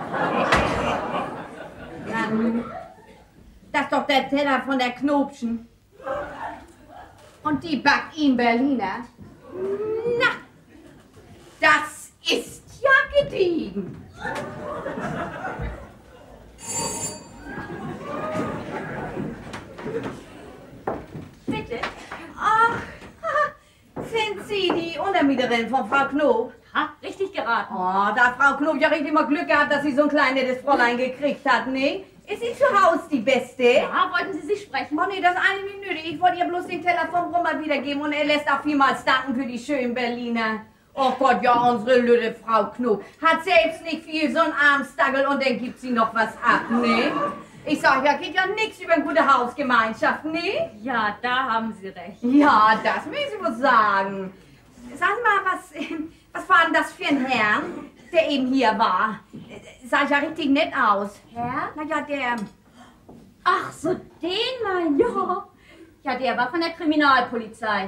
Dann, das ist doch der Teller von der Knopschen. Und die backt ihn Berliner. Na, das ist ja gediegen. Bitte? Ach, sind Sie die Untermieterin von Frau Knob? Ha, richtig geraten. Oh, da hat Frau Knob ja richtig mal Glück gehabt, dass sie so ein kleines Fräulein gekriegt hat, ne? Ist sie zu Hause die Beste? Ja, wollten Sie sich sprechen? Oh nee, das ist eine nicht nötig. Ich wollte ihr bloß den Teller vom Brummer wiedergeben und er lässt auch vielmals danken für die schönen Berliner. Oh Gott, ja, unsere lüde Frau Knob hat selbst nicht viel, so ein Armstagel und dann gibt sie noch was ab, ne? Ich sag ja, geht ja nichts über eine gute Hausgemeinschaft, ne? Ja, da haben Sie recht. Ja, das müssen Sie wohl sagen. Sagen Sie mal, was, was war denn das für ein Herr, der eben hier war? Sah ja richtig nett aus. Herr? Na ja, der... Ach, so den meinen Ja. Ja, der war von der Kriminalpolizei.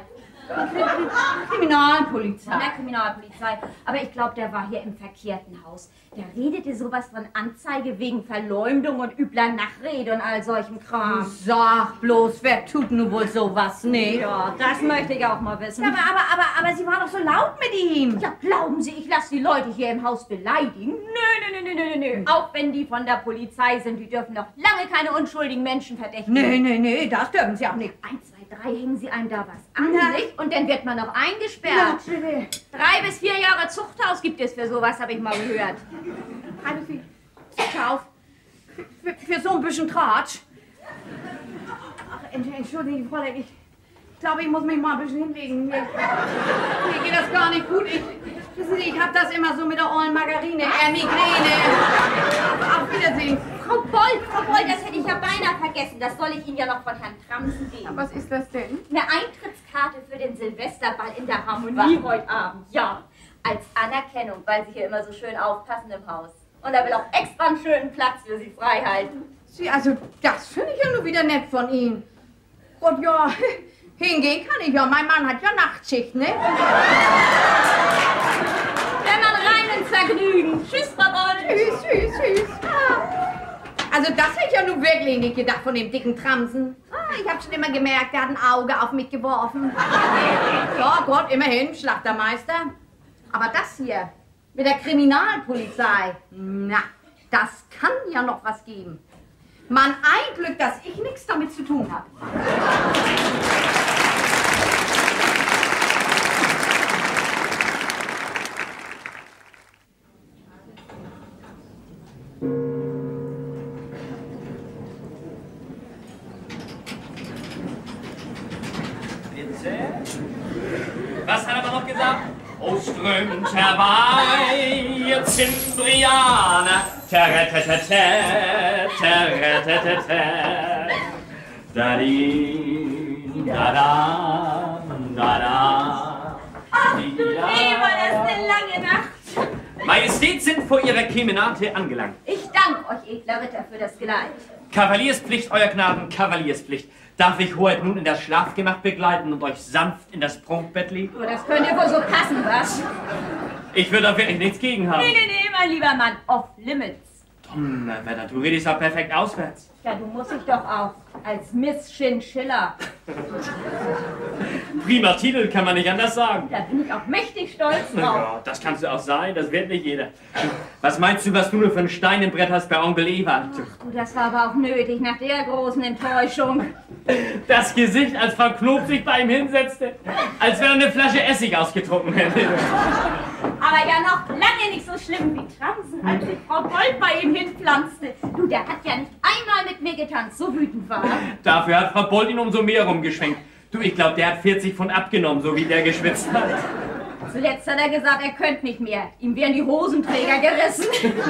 Kriminalpolizei. Von der Kriminalpolizei. Aber ich glaube, der war hier im verkehrten Haus. Der redete sowas von Anzeige wegen Verleumdung und übler Nachrede und all solchem Kram. Sag bloß, wer tut nun wohl sowas, ne? Ja, das möchte ich auch mal wissen. Ja, aber, aber, aber, aber Sie waren doch so laut mit ihm. Ja, glauben Sie, ich lasse die Leute hier im Haus beleidigen? Nö, nö, nö, nö, nö, nö. Auch wenn die von der Polizei sind, die dürfen noch lange keine unschuldigen Menschen verdächtigen. Nee, nee, nee, das dürfen Sie auch nicht. Eins, zwei, drei hängen Sie einem da was an, Ja. nicht? Und dann wird man noch eingesperrt. Ja, bitte. Drei bis vier Jahre Zuchthaus gibt es für sowas, habe ich mal gehört. Drei bis vier. Zuchthaus. Für, für so ein bisschen Tratsch. Ach, entschuldigen, Fräulein, ich glaube, ich muss mich mal ein bisschen hinlegen. Mir, mir geht das gar nicht gut. Ich, wissen Sie, ich habe das immer so mit der ollen Margarine, äh, Migräne. Auf Wiedersehen. Frau Boll, Frau Boll, das hätte ich ja beinahe vergessen. Das soll ich Ihnen ja noch von Herrn Tramsen geben. Was ist das denn? Eine Eintrittskarte für den Silvesterball in der Harmonie heute Abend. Ja, als Anerkennung, weil Sie hier immer so schön aufpassen im Haus. Und er will auch extra einen schönen Platz für Sie frei halten. Sie, also, das finde ich ja nur wieder nett von Ihnen. Gott, ja, hingehen kann ich ja. Mein Mann hat ja Nachtschicht, ne? Wenn man rein ins Vergnügen. Tschüss, Frau Boll. Tschüss, tschüss, tschüss. Ah. Also, das hätte ich ja nun wirklich nicht gedacht von dem dicken Tramsen. ich habe schon immer gemerkt, er hat ein Auge auf mich geworfen. Ja, Gott, immerhin, Schlachtermeister. Aber das hier mit der Kriminalpolizei, na, das kann ja noch was geben. Mann, ein Glück, dass ich nichts damit zu tun habe. Was hat er aber noch gesagt? O strömt herbei, ihr Zimbrianer, terretetete, terretetete, da-di, da-da, da-da. Ach du Lieber, das ist eine lange Nacht. Majestät sind vor ihrer Kemenate angelangt. Ich danke euch, edler Ritter, für das Geleit. Kavalierspflicht, euer Gnaden, Kavalierspflicht. Darf ich Hoheit nun in das Schlafgemach begleiten und euch sanft in das Prunkbett legen? Oh, das könnte wohl so passen, was? Ich würde da wirklich nichts gegen haben. Nee, nee, nee, mein lieber Mann, off limits. Donnerwetter, du redest ja perfekt auswärts. Ja, du musst dich doch auch als Miss Chinchilla. Prima Titel, kann man nicht anders sagen. Da bin ich auch mächtig stolz drauf. Ja, das kannst du auch sein, das wird nicht jeder. Was meinst du, was du nur für ein Stein im Brett hast bei Onkel Ewald? Ach du, das war aber auch nötig nach der großen Enttäuschung. Das Gesicht, als Frau Knob sich bei ihm hinsetzte, als wenn er eine Flasche Essig ausgetrunken hätte. Aber ja noch lange nicht so schlimm wie Transen, als sich Frau Gold bei ihm hinpflanzte. Du, der hat ja nicht einmal mit mir getanzt, so wütend war er. Dafür hat Frau Bold ihn umso mehr rumgeschwenkt. Du, ich glaube, der hat vierzig Pfund abgenommen, so wie der geschwitzt hat. Zuletzt hat er gesagt, er könnte nicht mehr. Ihm wären die Hosenträger gerissen.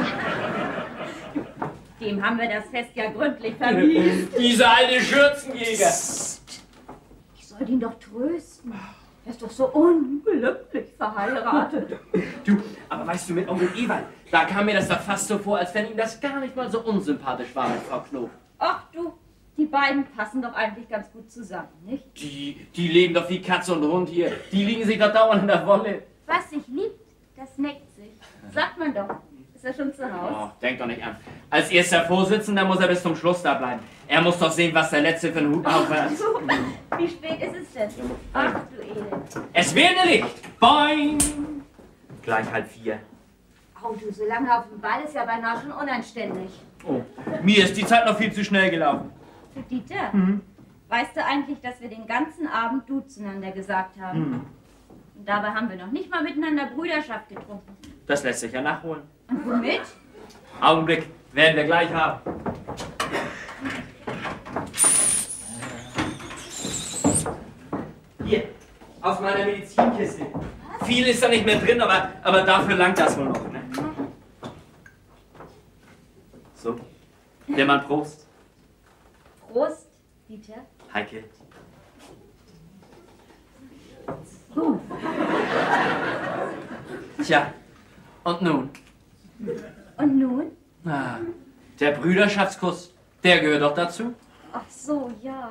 Dem haben wir das Fest ja gründlich verwiesen. Diese alte Schürzenjäger. Ich soll ihn doch trösten. Er ist doch so unglücklich verheiratet. Du, aber weißt du, mit Onkel Ewald, da kam mir das doch fast so vor, als wenn ihm das gar nicht mal so unsympathisch war mit Frau Knob. Ach du, die beiden passen doch eigentlich ganz gut zusammen, nicht? Die, die leben doch wie Katze und Hund hier. Die liegen sich doch dauernd in der Wolle. Was sich liebt, das neckt sich. Sagt man doch. Ist er schon zu Hause? Oh, denk doch nicht an. Als erster Vorsitzender muss er bis zum Schluss da bleiben. Er muss doch sehen, was der Letzte für einen Hut auf hat. Wie spät ist es denn? Ach du Elend. Es werde Licht. Boing. Gleich halb vier. Oh du, so lange auf dem Ball ist ja beinahe schon unanständig. Oh, mir ist die Zeit noch viel zu schnell gelaufen. Du Dieter, Mhm. weißt du eigentlich, dass wir den ganzen Abend du zueinander gesagt haben? Mhm. Und dabei haben wir noch nicht mal miteinander Brüderschaft getrunken. Das lässt sich ja nachholen. Und womit? Augenblick, werden wir gleich haben. Hier, aus meiner Medizinkiste. Viel ist da nicht mehr drin, aber, aber dafür langt das wohl noch. Ne? So, der Mann Prost. Prost, Dieter. Heike. Uh. Tja, und nun? Und nun? Ah, der Brüderschaftskuss, der gehört doch dazu. Ach so, ja.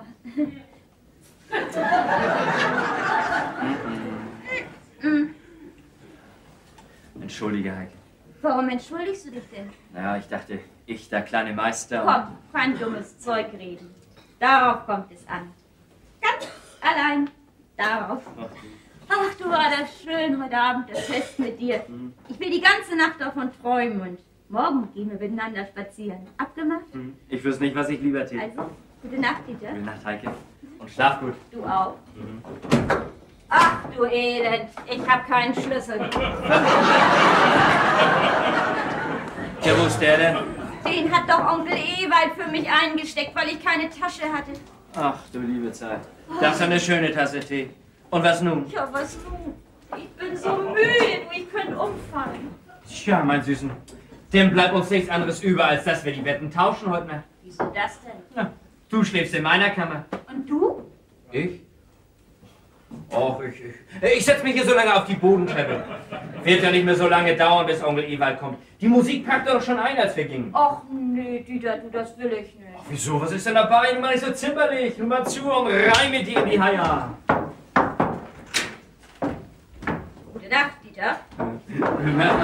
Entschuldige, Heike. Warum entschuldigst du dich denn? Naja, ich dachte, ich, der kleine Meister... Komm, kein dummes Zeug reden. Darauf kommt es an. Ganz allein darauf. Ach, du, war das schön heute Abend, das Fest mit dir. Ich will die ganze Nacht davon träumen und morgen gehen wir miteinander spazieren. Abgemacht? Ich wüsste nicht, was ich lieber täte. Also, gute Nacht, Dieter. Gute Nacht, Heike. Und schlaf gut. Du auch. Mhm. Ach, du Elend, ich hab keinen Schlüssel. Tja, wo ist der denn? Den hat doch Onkel Ewald für mich eingesteckt, weil ich keine Tasche hatte. Ach, du liebe Zeit. Das ist eine schöne Tasse Tee. Und was nun? Ja, was nun? Ich bin so müde, du, ich könnte umfallen. Tja, mein Süßen. Dem bleibt uns nichts anderes über, als dass wir die Betten tauschen heute Nacht. Wieso das denn? Na, du schläfst in meiner Kammer. Und du? Ich? Och, ich, ich. Ich setz mich hier so lange auf die Bodentreppe. Wird ja nicht mehr so lange dauern, bis Onkel Ewald kommt. Die Musik packte doch schon ein, als wir gingen. Och nee, Dieter, du, das will ich nicht. Ach, wieso? Was ist denn dabei? Nun mal nicht so zimperlich. Nun mal zu und rein mit dir in die Haia. Gute Nacht, Dieter. Gute Nacht,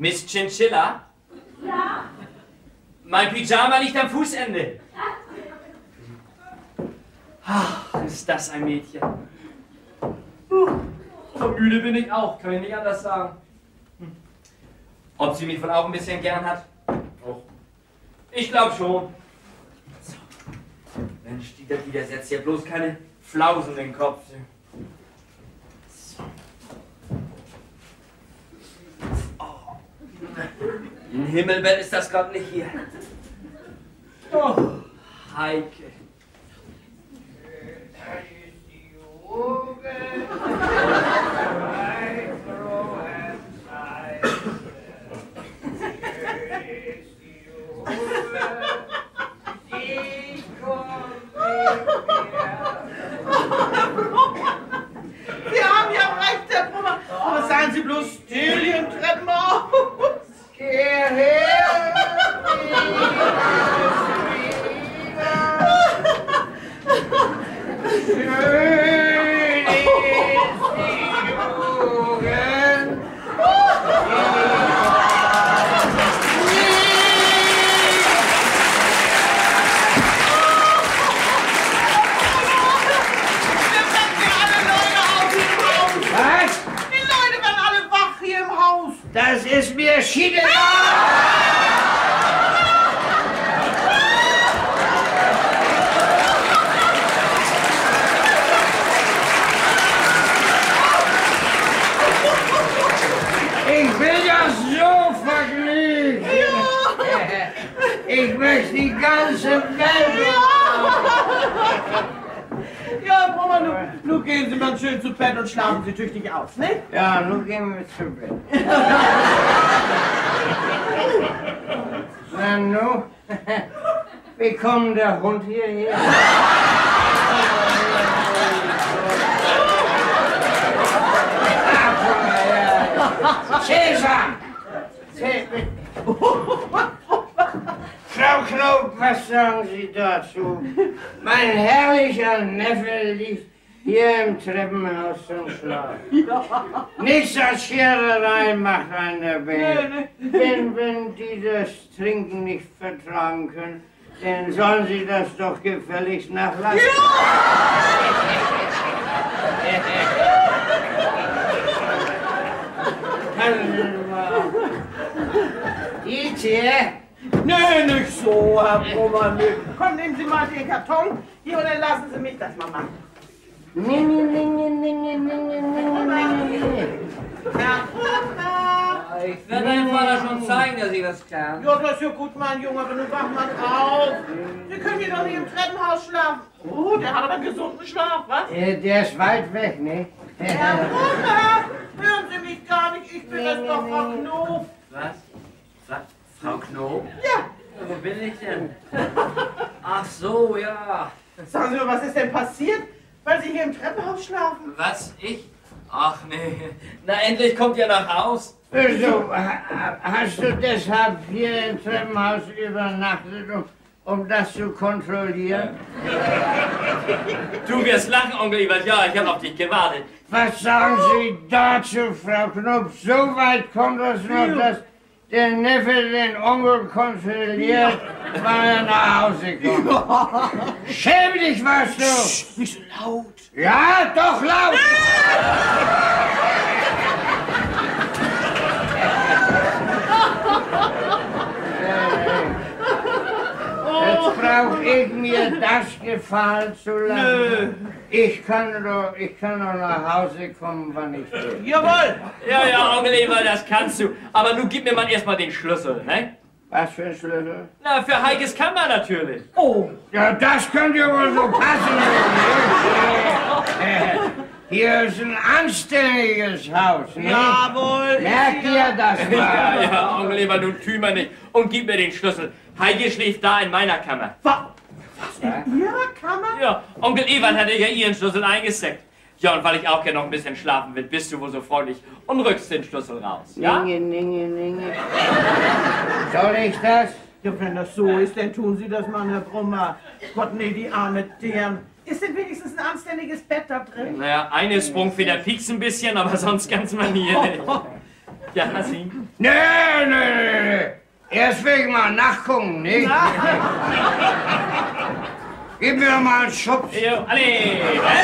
Miss Chinchilla? Ja? Mein Pyjama liegt am Fußende. Ach, ist das ein Mädchen. Uh, so müde bin ich auch, kann ich nicht anders sagen. Hm. Ob sie mich wohl auch ein bisschen gern hat? Oh. Ich glaube schon. So. Mensch, die, die der setzt ja bloß keine Flausen in den Kopf. So. Oh. Ein Himmelbett ist das gerade nicht hier. Oh, Heike. Sie haben ja recht, Herr Brummer. Aber seien Sie bloß still hier im Treppenhaus. Geh her! Schön ist die Jugend. Was? Die Leute werden alle wach hier im Haus. Das ist mir schiedegal! Ich will ja so vergnügen. Ich möchte die ganze Welt. Ja, Herr Brummer, nun, nun gehen Sie mal schön zu Bett und schlafen Sie tüchtig aus, ne? Ja, nun gehen wir zu Bett. Na nu, wie kommt der Hund hierher? Cäsar! Frau Knob, was sagen Sie dazu? Mein herrlicher Neffe liegt hier im Treppenhaus zum Schlaf. Nichts als Schererei macht einer Welt. Wenn, wenn die das Trinken nicht vertragen können, dann sollen sie das doch gefälligst nachlassen. Hier? Nö, nicht so, Herr Brummer, nö. Komm, nehmen Sie mal den Karton hier und dann lassen Sie mich das mal machen. Nee, nee, nee, nee, nee, nee, nee, nee, nee. Herr Brummer! Ich werde deinem Vater schon zeigen, dass ich das kann. Ja, das ist ja gut, mein Junge, aber nun wach mal auf. Sie können hier doch nicht im Treppenhaus schlafen. Oh, der hat aber einen gesunden Schlaf, was? Äh, der ist weit weg, ne? Herr Brummer, hören Sie mich gar nicht, ich bin das doch Frau Knob. Was? Was? Frau Knob? Ja. Wo bin ich denn? Ach so, ja. Sagen Sie mal, was ist denn passiert, weil Sie hier im Treppenhaus schlafen? Was? Ich? Ach nee. Na, endlich kommt ihr nach Haus. Also, ha- hast du deshalb hier im Treppenhaus übernachtet, um, um das zu kontrollieren? Du wirst lachen, Onkel Ewald. Ja, ich habe auf dich gewartet. Was sagen Sie dazu, Frau Knopf? So weit kommt es noch, dass der Neffe den Onkel kontrolliert, weil er nach Hause kommt. Schäm dich, was du! Psst, nicht so laut. Ja, doch laut! Jetzt brauch ich mir das gefallen zu lassen. Nö. Ich kann doch, ich kann doch nach Hause kommen, wann ich will. Jawohl. Ja, ja, Onkel Ewald, das kannst du. Aber nun gib mir mal erstmal den Schlüssel, ne? Was für ein Schlüssel? Na, für Heikes Kammer natürlich. Oh. Ja, das könnte ja wohl so passen. Äh, Hier ist ein anständiges Haus, ne? Jawohl. Merkt ihr das Ja, mal? ja, Onkel Ewald, nun kümmere nicht und gib mir den Schlüssel. Heike schläft da in meiner Kammer. Was? Was in Ihrer Kammer? Ja, Onkel Ewald hatte ja ihren Schlüssel eingesackt. Ja, und weil ich auch gerne noch ein bisschen schlafen will, bist du wohl so freundlich und rückst den Schlüssel raus, ja? Ninge, ninge, ninge. Soll ich das? Ja, wenn das so ist, dann tun Sie das mal, Herr Brummer. Gott, nee, die arme Dirn. Ist denn wenigstens ein anständiges Bett da drin? Naja, eine Sprungfeder piekst ein bisschen, aber sonst ganz manierlich. Ja, Sie? Nö, das will ich mal nachgucken, nicht? Gib mir mal einen Schubs. Jo, alle!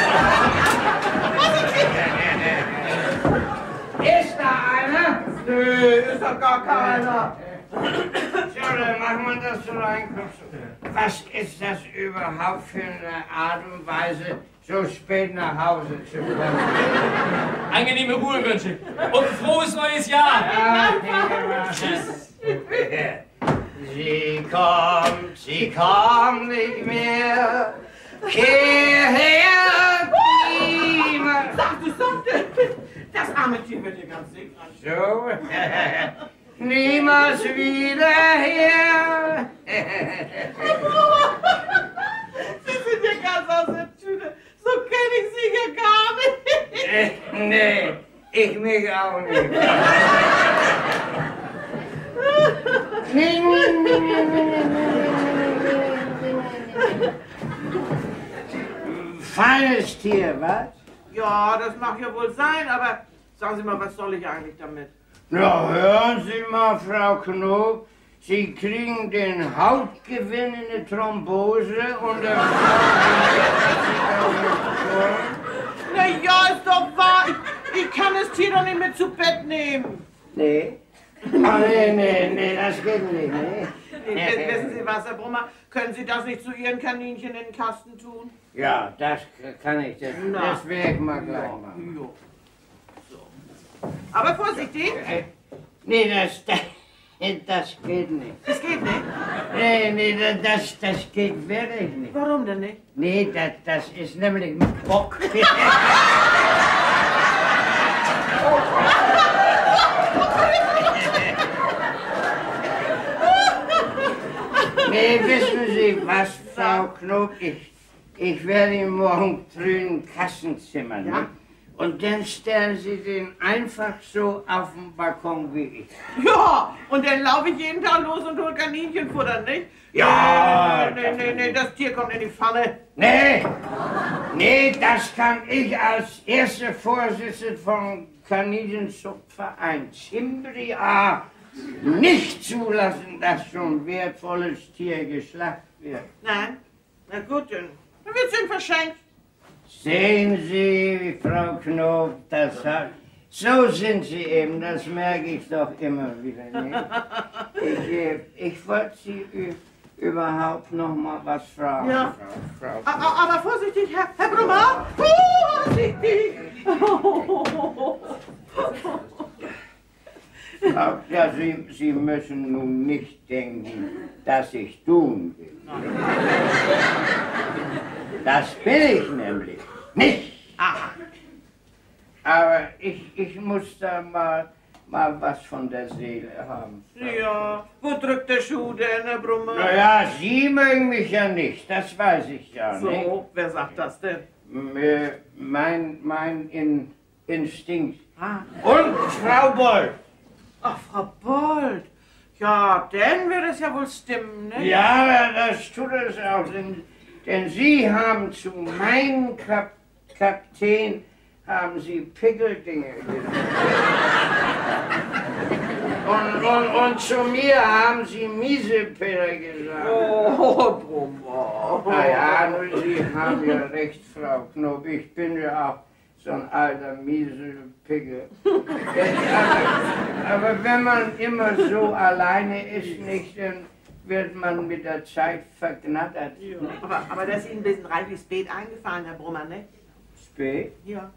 Ist da einer? Nö, ist doch gar keiner. So, dann machen wir das so rein. Was ist das überhaupt für eine Art und Weise, so spät nach Hause zu kommen? Angenehme Ruhe wünsche und ein frohes neues Jahr! Tschüss. Sie kommt, sie kommt nicht mehr. Hierher, niemand. Sagte, sagte. Das arme Tier wird hier ganz dick. So, niemals wieder her. Sie sind ja ganz aus der Tüte. So kenne ich Sie ja gar nicht. Nee, ich mich auch nicht. Nee, nee, nee, nee, nee, nee. Feines Tier, was? Ja, das mag ja wohl sein, aber sagen Sie mal, was soll ich eigentlich damit? Na, hören Sie mal, Frau Knob, Sie kriegen den Hauptgewinn in eine Thrombose und der Na ja, ist doch wahr. Ich, ich kann das Tier doch nicht mit zu Bett nehmen. Nee? Ah, nee, nee, nee, das geht nicht, nee. Nee, wissen Sie was, Herr Brummer? Können Sie das nicht zu Ihren Kaninchen in den Kasten tun? Ja, das kann ich, das, Na. das werde ich mal gleich machen. Jo. So. Aber vorsichtig. Äh, Nee, das, das, das geht nicht. Das geht nicht. Nee, nee, das, das geht wirklich nicht. Warum denn nicht? Nee, das, das ist nämlich ein Bock. Nee, wissen Sie was, Frau Knob, ich, ich werde ihn morgen drüben Kassenzimmer, ne? Ja. Und dann stellen Sie den einfach so auf den Balkon wie ich. Ja, und dann laufe ich jeden Tag los und hole Kaninchenfutter, nicht? Ja, Nee, nee, nee, nee, das Tier kommt in die Pfanne. Nee, nee, das kann ich als erster Vorsitzender vom Kaninchenzuchtverein Cimbria nicht zulassen, dass so ein wertvolles Tier geschlachtet wird. Nein? Na gut, dann dann wird's Ihnen verschenkt. Sehen Sie, Frau Knob, das hat, so sind Sie eben, das merke ich doch immer wieder. Nicht? Ich, äh, ich wollte Sie ü- überhaupt noch mal was fragen. Ja. Frau, Frau. A- a- Aber vorsichtig, Herr, Herr Brummer. Vorsichtig. Frau, ja, Sie, Sie müssen nun nicht denken, dass ich tun will. Das bin ich nämlich nicht. Aha. Aber ich, ich muss da mal, mal was von der Seele haben. Ja, wo drückt der Schuh denn, Herr Brummer? Naja, Sie mögen mich ja nicht, das weiß ich ja nicht. So, wer sagt das denn? M- äh, Mein, mein In Instinkt. Ah. Und Frau Boll. Ach, Frau Bold. Ja, dann wird es ja wohl stimmen, ne? Ja, das tut es auch, denn, denn Sie haben zu meinem Kap Kapitän, haben Sie Pickeldinge gesagt. Und, und, und zu mir haben Sie Miesepeter gesagt. Oh, Brummer. Naja, nun, Sie haben ja recht, Frau Knob, ich bin ja auch so ein alter Miesepickel. aber, aber wenn man immer so alleine ist, nicht, dann wird man mit der Zeit verknattert. Ja. Aber, aber das ist Ihnen ein bisschen reichlich spät eingefallen, Herr Brummer, ne? Spät? Ja.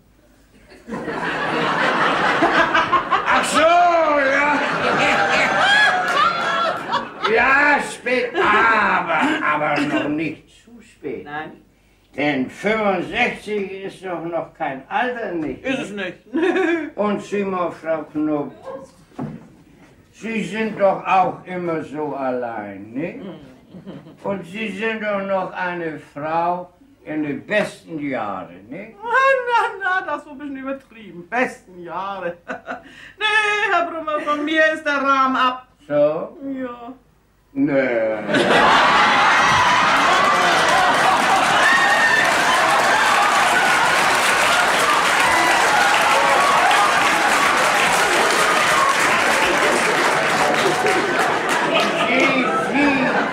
Ach so, ja. Ja, spät, aber, aber noch nicht zu spät. Nein. Denn fünfundsechzig ist doch noch kein Alter, nicht? Ist es nicht. Und Sie mal, Frau Knob, Sie sind doch auch immer so allein, nicht? Und Sie sind doch noch eine Frau in den besten Jahren, nicht? Na, na, das war ein bisschen übertrieben. Besten Jahre. Nee, Herr Brummer, von mir ist der Rahmen ab. So? Ja. Nö.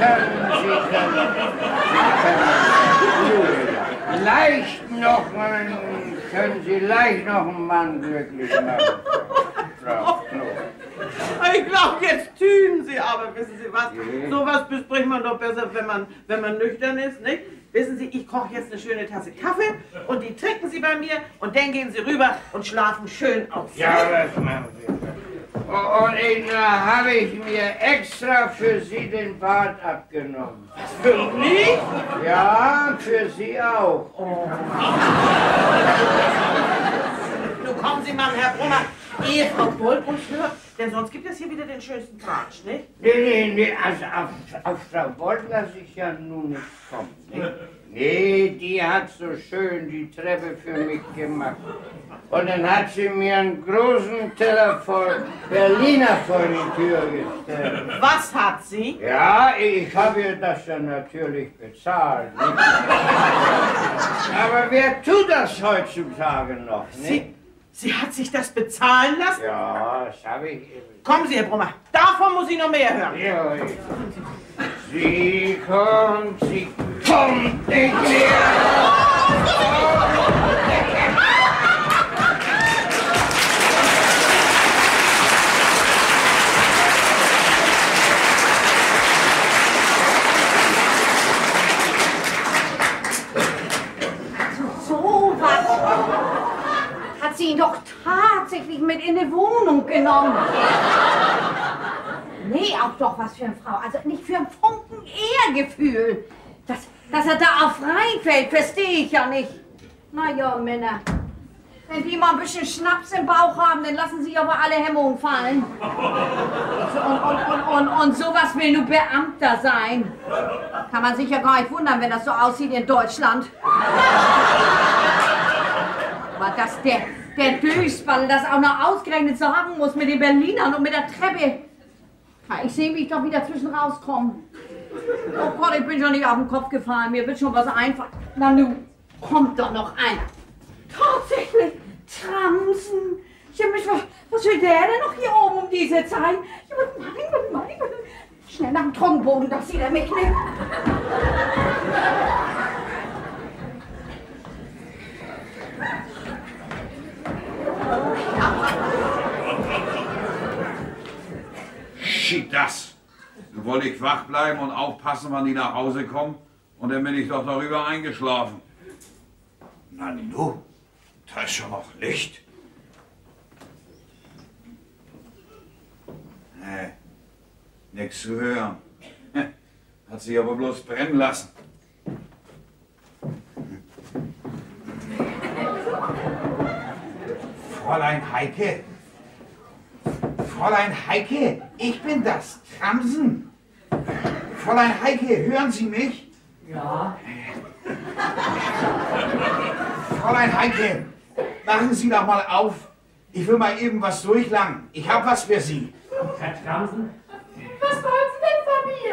können, Sie können, Sie können leicht noch einen, können Sie leicht noch einen Mann glücklich machen, Frau Knob. Ich glaube, jetzt tun Sie aber, wissen Sie was? Sowas bespricht man doch besser, wenn man, wenn man nüchtern ist, nicht? Wissen Sie, ich koche jetzt eine schöne Tasse Kaffee und die trinken Sie bei mir und dann gehen Sie rüber und schlafen schön aus. Ja, das machen Sie. Und ich, da habe ich mir extra für Sie den Bart abgenommen. Für mich? Ja, für Sie auch. Oh. Nun kommen Sie mal, Herr Brunner, ehe Frau Boll uns hört, denn sonst gibt es hier wieder den schönsten Quatsch, nicht? Nee, nee, nee, also auf, auf Frau Boll lasse ich ja nun nicht kommen, nicht? Nee, die hat so schön die Treppe für mich gemacht. Und dann hat sie mir einen großen Teller voll Berliner vor die Tür gestellt. Was hat sie? Ja, ich habe ihr das ja natürlich bezahlt. Nicht? Aber wer tut das heutzutage noch, nicht? Sie, sie hat sich das bezahlen lassen? Ja, das habe ich eben. Kommen Sie, Herr Brummer, davon muss ich noch mehr hören. Ja, ich. Sie kommt, sie kommt nicht mehr. So was hat sie ihn doch tatsächlich mit in die Wohnung genommen. Nee, auch doch was für eine Frau. Also nicht für ein Funken Ehrgefühl. Dass, dass er da auf reinfällt, verstehe ich ja nicht. Na ja, Männer. Wenn die mal ein bisschen Schnaps im Bauch haben, dann lassen sich aber alle Hemmungen fallen. Und, und, und, und, und sowas will nur Beamter sein. Kann man sich ja gar nicht wundern, wenn das so aussieht in Deutschland. Aber dass der, der Dösball das auch noch ausgerechnet sagen muss mit den Berlinern und mit der Treppe. Ich sehe, wie ich doch wieder zwischen rauskomme. Oh Gott, ich bin schon nicht auf den Kopf gefallen. Mir wird schon was einfallen. Na nun, kommt doch noch einer. Tatsächlich, Tramsen. Ja, Mensch, was, was will der denn noch hier oben um diese Zeit? Ja, mein Gott, mein Gott. Schnell nach dem Trockenboden, dass sie der mich nimmt. Schick das! Nun wollte ich wach bleiben und aufpassen, wann die nach Hause kommen. Und dann bin ich doch darüber eingeschlafen. Na nu, da ist schon noch Licht. Nee, nix zu hören. Hat sich aber bloß brennen lassen. Fräulein Heike. Fräulein Heike, ich bin das, Tramsen. Fräulein Heike, hören Sie mich? Ja. Fräulein Heike, machen Sie doch mal auf. Ich will mal eben was durchlangen. Ich hab was für Sie. Herr Tramsen? Was wollen Sie denn von mir?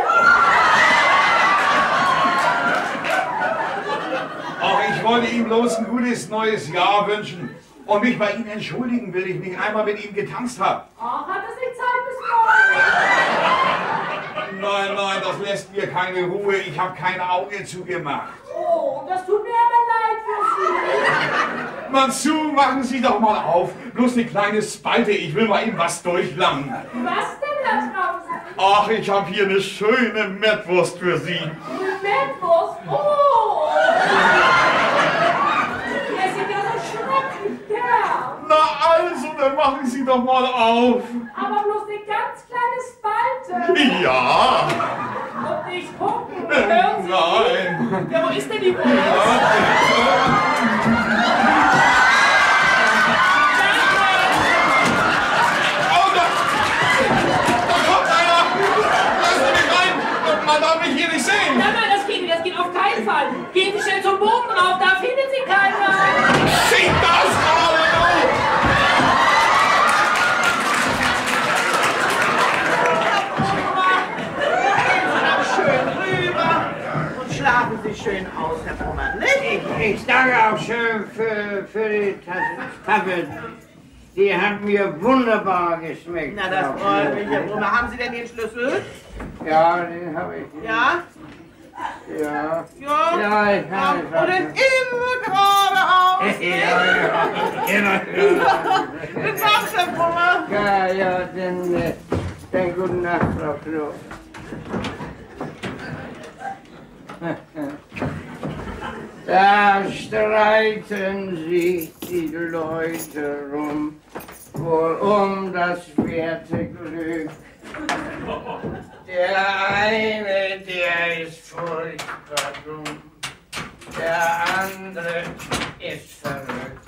Auch ich wollte ihm bloß ein gutes neues Jahr wünschen. Und mich bei Ihnen entschuldigen, will ich nicht einmal mit ihm getanzt habe. Ach, hat es nicht Zeit bis morgen? Nein, nein, das lässt mir keine Ruhe. Ich habe kein Auge zugemacht. Oh, das tut mir aber leid für Sie. Mann zu, machen Sie doch mal auf. Bloß eine kleine Spalte, ich will mal eben was durchlangen. Was denn, Herr Tramsen? Ach, ich habe hier eine schöne Mettwurst für Sie. Eine Mettwurst? Oh! Der sieht ja so schrecklich gern. Na also, dann machen Sie doch mal auf. Aber bloß eine ganz kleine Spalte. Ja. Und nicht gucken. Hören Sie? Nein. Ja, wo ist denn die Wurst? Man darf mich hier nicht sehen! Nein, nein, das geht nicht, das geht auf keinen Fall. Gehen Sie schnell zum Boden rauf, da finden Sie keiner. Sieht das gerade auf! Schön rüber und schlafen Sie schön aus, Herr Brummer, nicht? Ich, ich danke auch schön für, für die Tasse Kaffee. Die hat mir wunderbar geschmeckt. Na, das freut mich, Herr Brummer. Haben Sie denn den Schlüssel? Ja, den habe ich. Ja? Ja. Ja? Ja, ich Ja, habe und dann immer geradeaus. Ja, ja, immer geradeaus. Bis dann, Herr Brummer. Ja, ja, dann, äh, dann gute Nacht, Frau Knob. Da streiten sich die Leute rum, wohl um das werte Glück. Der eine, der ist furchtbar dumm, der andere ist verrückt.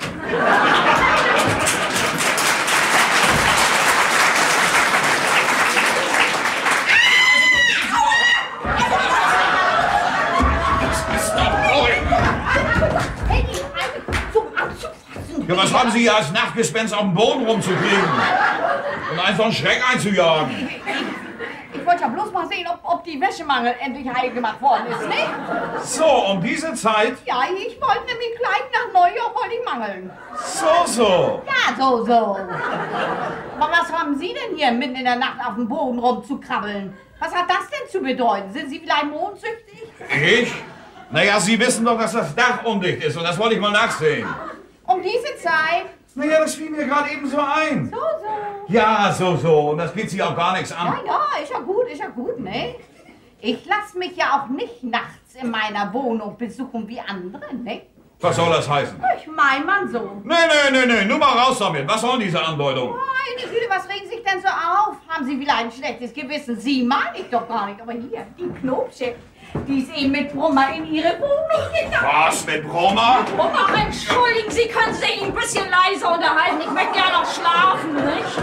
Ja, was haben Sie hier als Nachtgespenst auf dem Boden rumzukriegen? Und einen so einen Schreck einzujagen? Ich wollte ja bloß mal sehen, ob, ob die Wäschemangel endlich heil gemacht worden ist, nicht? So, um diese Zeit? Ja, ich wollte nämlich gleich nach Neujahr wollte ich mangeln. So, so. Ja, so, so. Aber was haben Sie denn hier mitten in der Nacht auf dem Boden rumzukrabbeln? Was hat das denn zu bedeuten? Sind Sie vielleicht mondsüchtig? Ich? Naja, Sie wissen doch, dass das Dach undicht ist und das wollte ich mal nachsehen. Um diese Zeit? Naja, das fiel mir gerade eben so ein. So, so. Ja, so, so. Und das geht Sie auch gar nichts an. Ja, ja, ist ja gut, ist ja gut, ne? Ich lasse mich ja auch nicht nachts in meiner Wohnung besuchen wie andere, ne? Was soll das heißen? Ich mein man so. Nee, nee, nee, nee, nur mal raus damit. Was soll diese Andeutung? Meine Güte, was regen Sie sich denn so auf? Haben Sie vielleicht ein schlechtes Gewissen? Sie meine ich doch gar nicht. Aber hier, die Knopfchef, die ist eben mit Brummer in ihre Wohnung gegangen. Was, mit Brummer? Brummer, entschuldigen Sie, können Sie sich ein bisschen leiser unterhalten? Ich möchte ja noch schlafen, nicht?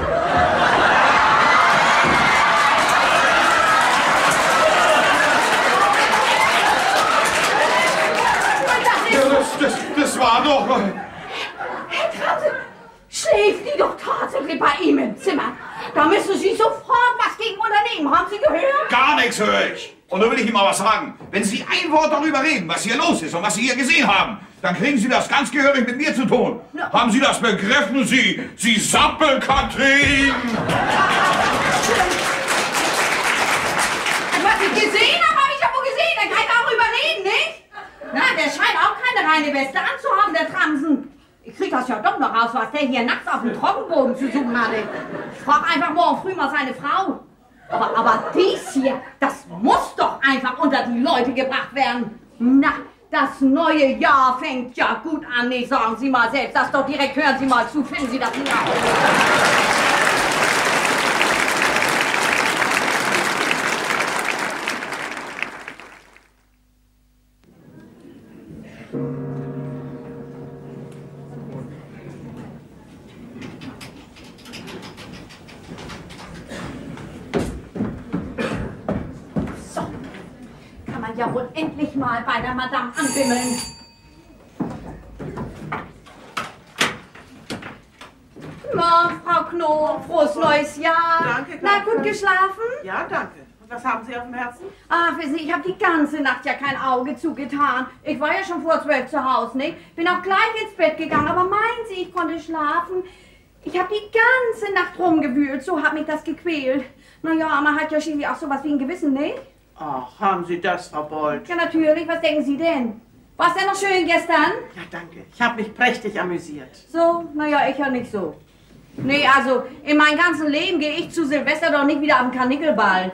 Ja, das, das, das war doch... Herr Krause, schläft die doch tatsächlich bei ihm im Zimmer? Da müssen Sie sofort was gegen unternehmen. Haben Sie gehört? Gar nichts höre ich. Und nun will ich Ihnen mal was sagen. Wenn Sie ein Wort darüber reden, was hier los ist und was Sie hier gesehen haben, dann kriegen Sie das ganz gehörig mit mir zu tun. Ja. Haben Sie das begriffen, Sie, Sie Sappelkatrin? Was ich gesehen habe, habe ich ja wohl gesehen. Da kann ich auch überreden, nicht? Na, der scheint auch keine reine Weste anzuhaben, der Tramsen. Ich krieg das ja doch noch raus, was der hier nachts auf dem Trockenboden zu suchen hatte. Ich frag einfach morgen früh mal seine Frau. Aber, aber dies hier, das muss doch einfach unter die Leute gebracht werden. Na, das neue Jahr fängt ja gut an. Nee, sagen Sie mal selbst, das doch direkt, hören Sie mal zu, finden Sie das nicht aus. Ja wohl endlich mal bei der Madame anbimmeln. Na, Frau Knob, frohes neues Jahr. Danke, Na, danke. gut geschlafen? Ja, danke. Und was haben Sie auf dem Herzen? Ach, wissen Sie, ich habe die ganze Nacht ja kein Auge zugetan. Ich war ja schon vor zwölf zu Hause, nicht? Bin auch gleich ins Bett gegangen, aber meinen Sie, ich konnte schlafen? Ich habe die ganze Nacht rumgewühlt, so hat mich das gequält. Naja, man hat ja schließlich auch sowas wie ein Gewissen, nicht? Ach, haben Sie das, Frau Bold? Ja, natürlich. Was denken Sie denn? War es denn noch schön gestern? Ja, danke. Ich habe mich prächtig amüsiert. So? Naja, ich ja nicht so. Nee, also, in meinem ganzen Leben gehe ich zu Silvester doch nicht wieder auf den Karnickelball.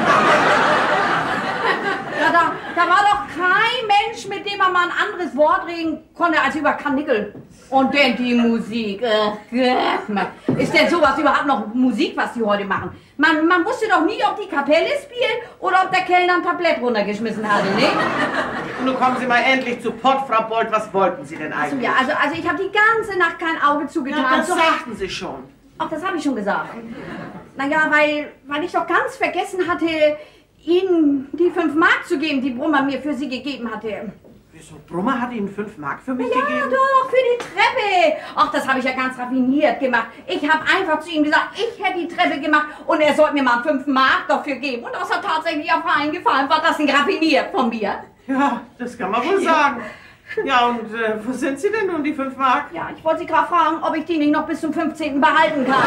Ja, da, da war doch kein Mensch, mit dem man mal ein anderes Wort reden konnte als über Karnickel. Und denn die Musik. Äh, ist denn sowas überhaupt noch Musik, was die heute machen? Man, man wusste doch nie, ob die Kapelle spielt oder ob der Kellner ein Tablett runtergeschmissen hatte, ne? Nun kommen Sie mal endlich zu Pott, Frau Bold. Was wollten Sie denn Also, eigentlich? ja, also, also ich habe die ganze Nacht kein Auge zugetan. Ja, das So- sagten Sie schon. Ach, das habe ich schon gesagt. Naja, weil, weil ich doch ganz vergessen hatte, Ihnen die fünf Mark zu geben, die Brummer mir für Sie gegeben hatte. Wieso? Brummer hat Ihnen fünf Mark für mich Ja, gegeben? doch, für die Treppe. Ach, das habe ich ja ganz raffiniert gemacht. Ich habe einfach zu ihm gesagt, ich hätte die Treppe gemacht und er sollte mir mal fünf Mark dafür geben. Und das hat tatsächlich auf eingefallen. War das nicht raffiniert von mir? Ja, das kann man wohl sagen. Ja, und äh, wo sind Sie denn nun, die fünf Mark? Ja, ich wollte Sie gerade fragen, ob ich die nicht noch bis zum fünfzehnten behalten kann.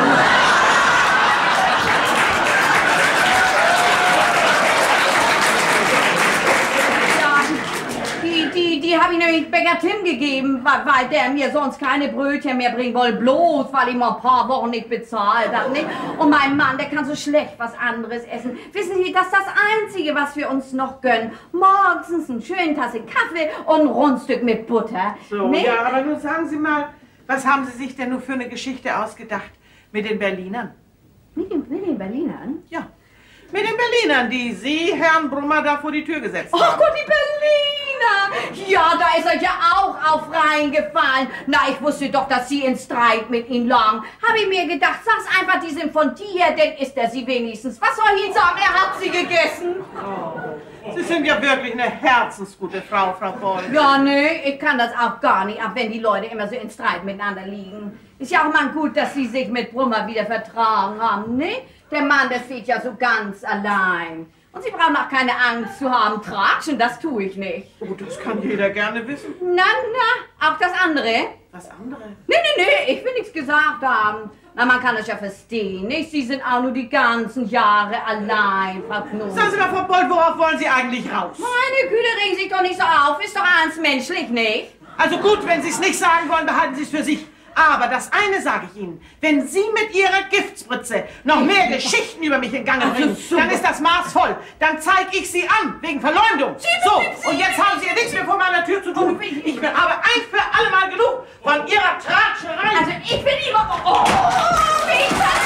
Die, die, die habe ich nämlich Bäcker Tim gegeben, weil, weil der mir sonst keine Brötchen mehr bringen wollte, bloß weil ich mal ein paar Wochen nicht bezahlt habe. Nicht? Und mein Mann, der kann so schlecht was anderes essen. Wissen Sie, das ist das Einzige, was wir uns noch gönnen. Morgens eine schöne Tasse Kaffee und ein Rundstück mit Butter. So, nicht? ja, aber nun sagen Sie mal, was haben Sie sich denn nur für eine Geschichte ausgedacht mit den Berlinern? Mit den, mit den Berlinern? Ja, mit den Berlinern, die Sie, Herrn Brummer, da vor die Tür gesetzt Oh haben. Gott, die Berliner! Ja, da ist er ja auch auf reingefallen. Na, ich wusste doch, dass Sie in Streit mit ihnen lagen. Habe ich mir gedacht, sag's einfach, die sind von dir, denn isst er sie wenigstens. Was soll ich Ihnen sagen, er hat sie gegessen. Oh, Sie sind ja wirklich eine herzensgute Frau, Frau Boll. Ja, nee, ich kann das auch gar nicht ab, wenn die Leute immer so in Streit miteinander liegen. Ist ja auch mal gut, dass Sie sich mit Brummer wieder vertragen haben, ne? Der Mann, der steht ja so ganz allein. Und Sie brauchen auch keine Angst zu haben. Tratschen, das tue ich nicht. Oh, das kann jeder gerne wissen. Na, na, auch das andere? Was andere? Nee, nee, nee, ich will nichts gesagt haben. Na, man kann es ja verstehen, nicht? Sie sind auch nur die ganzen Jahre allein, Frau Knob. Sagen Sie mal, Frau Boll, worauf wollen Sie eigentlich raus? Meine Güte, regen Sie sich doch nicht so auf. Ist doch alles menschlich, nicht? Also gut, wenn Sie es nicht sagen wollen, behalten Sie es für sich. Aber das eine sage ich Ihnen, wenn Sie mit Ihrer Giftspritze noch mehr Geschichten über mich in Gang bringen, dann ist das Maß voll. Dann zeige ich Sie an, wegen Verleumdung. So, und jetzt haben Sie ja nichts mehr vor meiner Tür zu tun. Ich bin aber ein für alle Mal genug von Ihrer Tratscherei. Also ich bin lieber... Oh, oh, wie ich das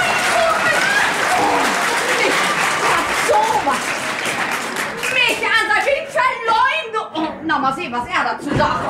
so was. Mich an, wie ich Verleumdung... Oh, na, mal sehen, was er dazu sagt.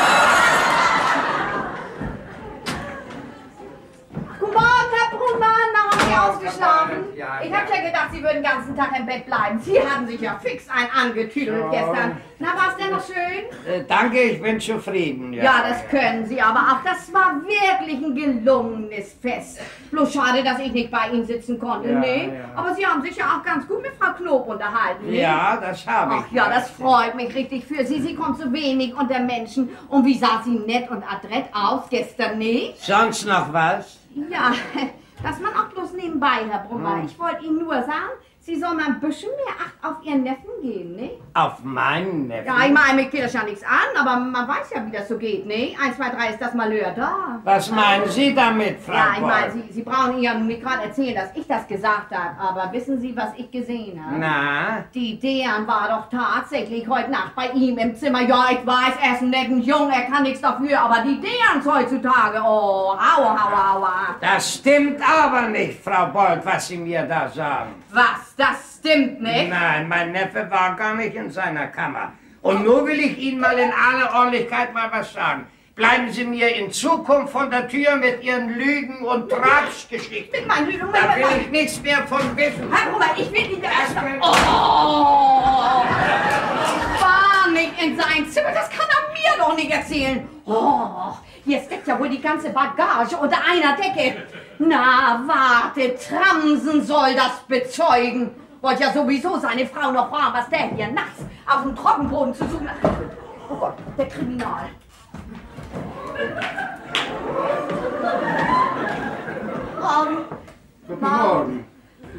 Guten Morgen, Herr Brunner. Na, haben Sie ausgeschlafen? Ja, ich ja. hab ja gedacht, Sie würden den ganzen Tag im Bett bleiben. Sie haben sich ja fix ein angetüdelt Ja. gestern. Na, war's denn noch schön? Äh, danke, ich bin zufrieden. Ja, Ja, das können Sie, aber auch das war wirklich ein gelungenes Fest. Bloß schade, dass ich nicht bei Ihnen sitzen konnte, Ja, ne? ja. Aber Sie haben sich ja auch ganz gut mit Frau Knob unterhalten, ne? Ja, das habe ich. Ach ja, das freut mich richtig für Sie. Sie kommt so wenig unter Menschen. Und wie sah sie nett und adrett aus gestern, nicht? Sonst noch was? Ja, das man auch bloß nebenbei, Herr Brummer. Ich wollte Ihnen nur sagen, Sie sollen mal ein bisschen mehr Acht auf Ihren Neffen geben, ne? Auf meinen Neffen? Ja, ich meine, mir geht das ja nichts an, aber man weiß ja, wie das so geht, ne? Eins, zwei, drei ist das Malheur da. Was meinen Sie damit, Frau Ja, ich Boll? meine, Sie, Sie brauchen Ihnen ja nicht gerade erzählen, dass ich das gesagt habe, aber wissen Sie, was ich gesehen habe? Na? Die Dean war doch tatsächlich heute Nacht bei ihm im Zimmer. Ja, ich weiß, er ist ein netter Junge, er kann nichts dafür, aber die Deans heutzutage, oh, aua, aua, aua. Das stimmt aber nicht, Frau Bold, was Sie mir da sagen. Was, das stimmt nicht? Nein, mein Neffe war gar nicht in seiner Kammer. Und nur will ich Ihnen mal in aller Ordentlichkeit mal was sagen. Bleiben Sie mir in Zukunft von der Tür mit Ihren Lügen und Tratschgeschichten. Mit meinen Lügen, Da mit will meinen... ich nichts mehr von wissen. Herr Brummer, ich will Ihnen erst... will- Oh! War nicht in sein Zimmer, das kann er mir doch nicht erzählen. Oh, hier steckt ja wohl die ganze Bagage unter einer Decke. Na, warte, Tramsen soll das bezeugen. Wollte ja sowieso seine Frau noch fragen, was der hier nachts auf dem Trockenboden zu suchen hat. Oh Gott, der Kriminal. Morgen. Guten Morgen.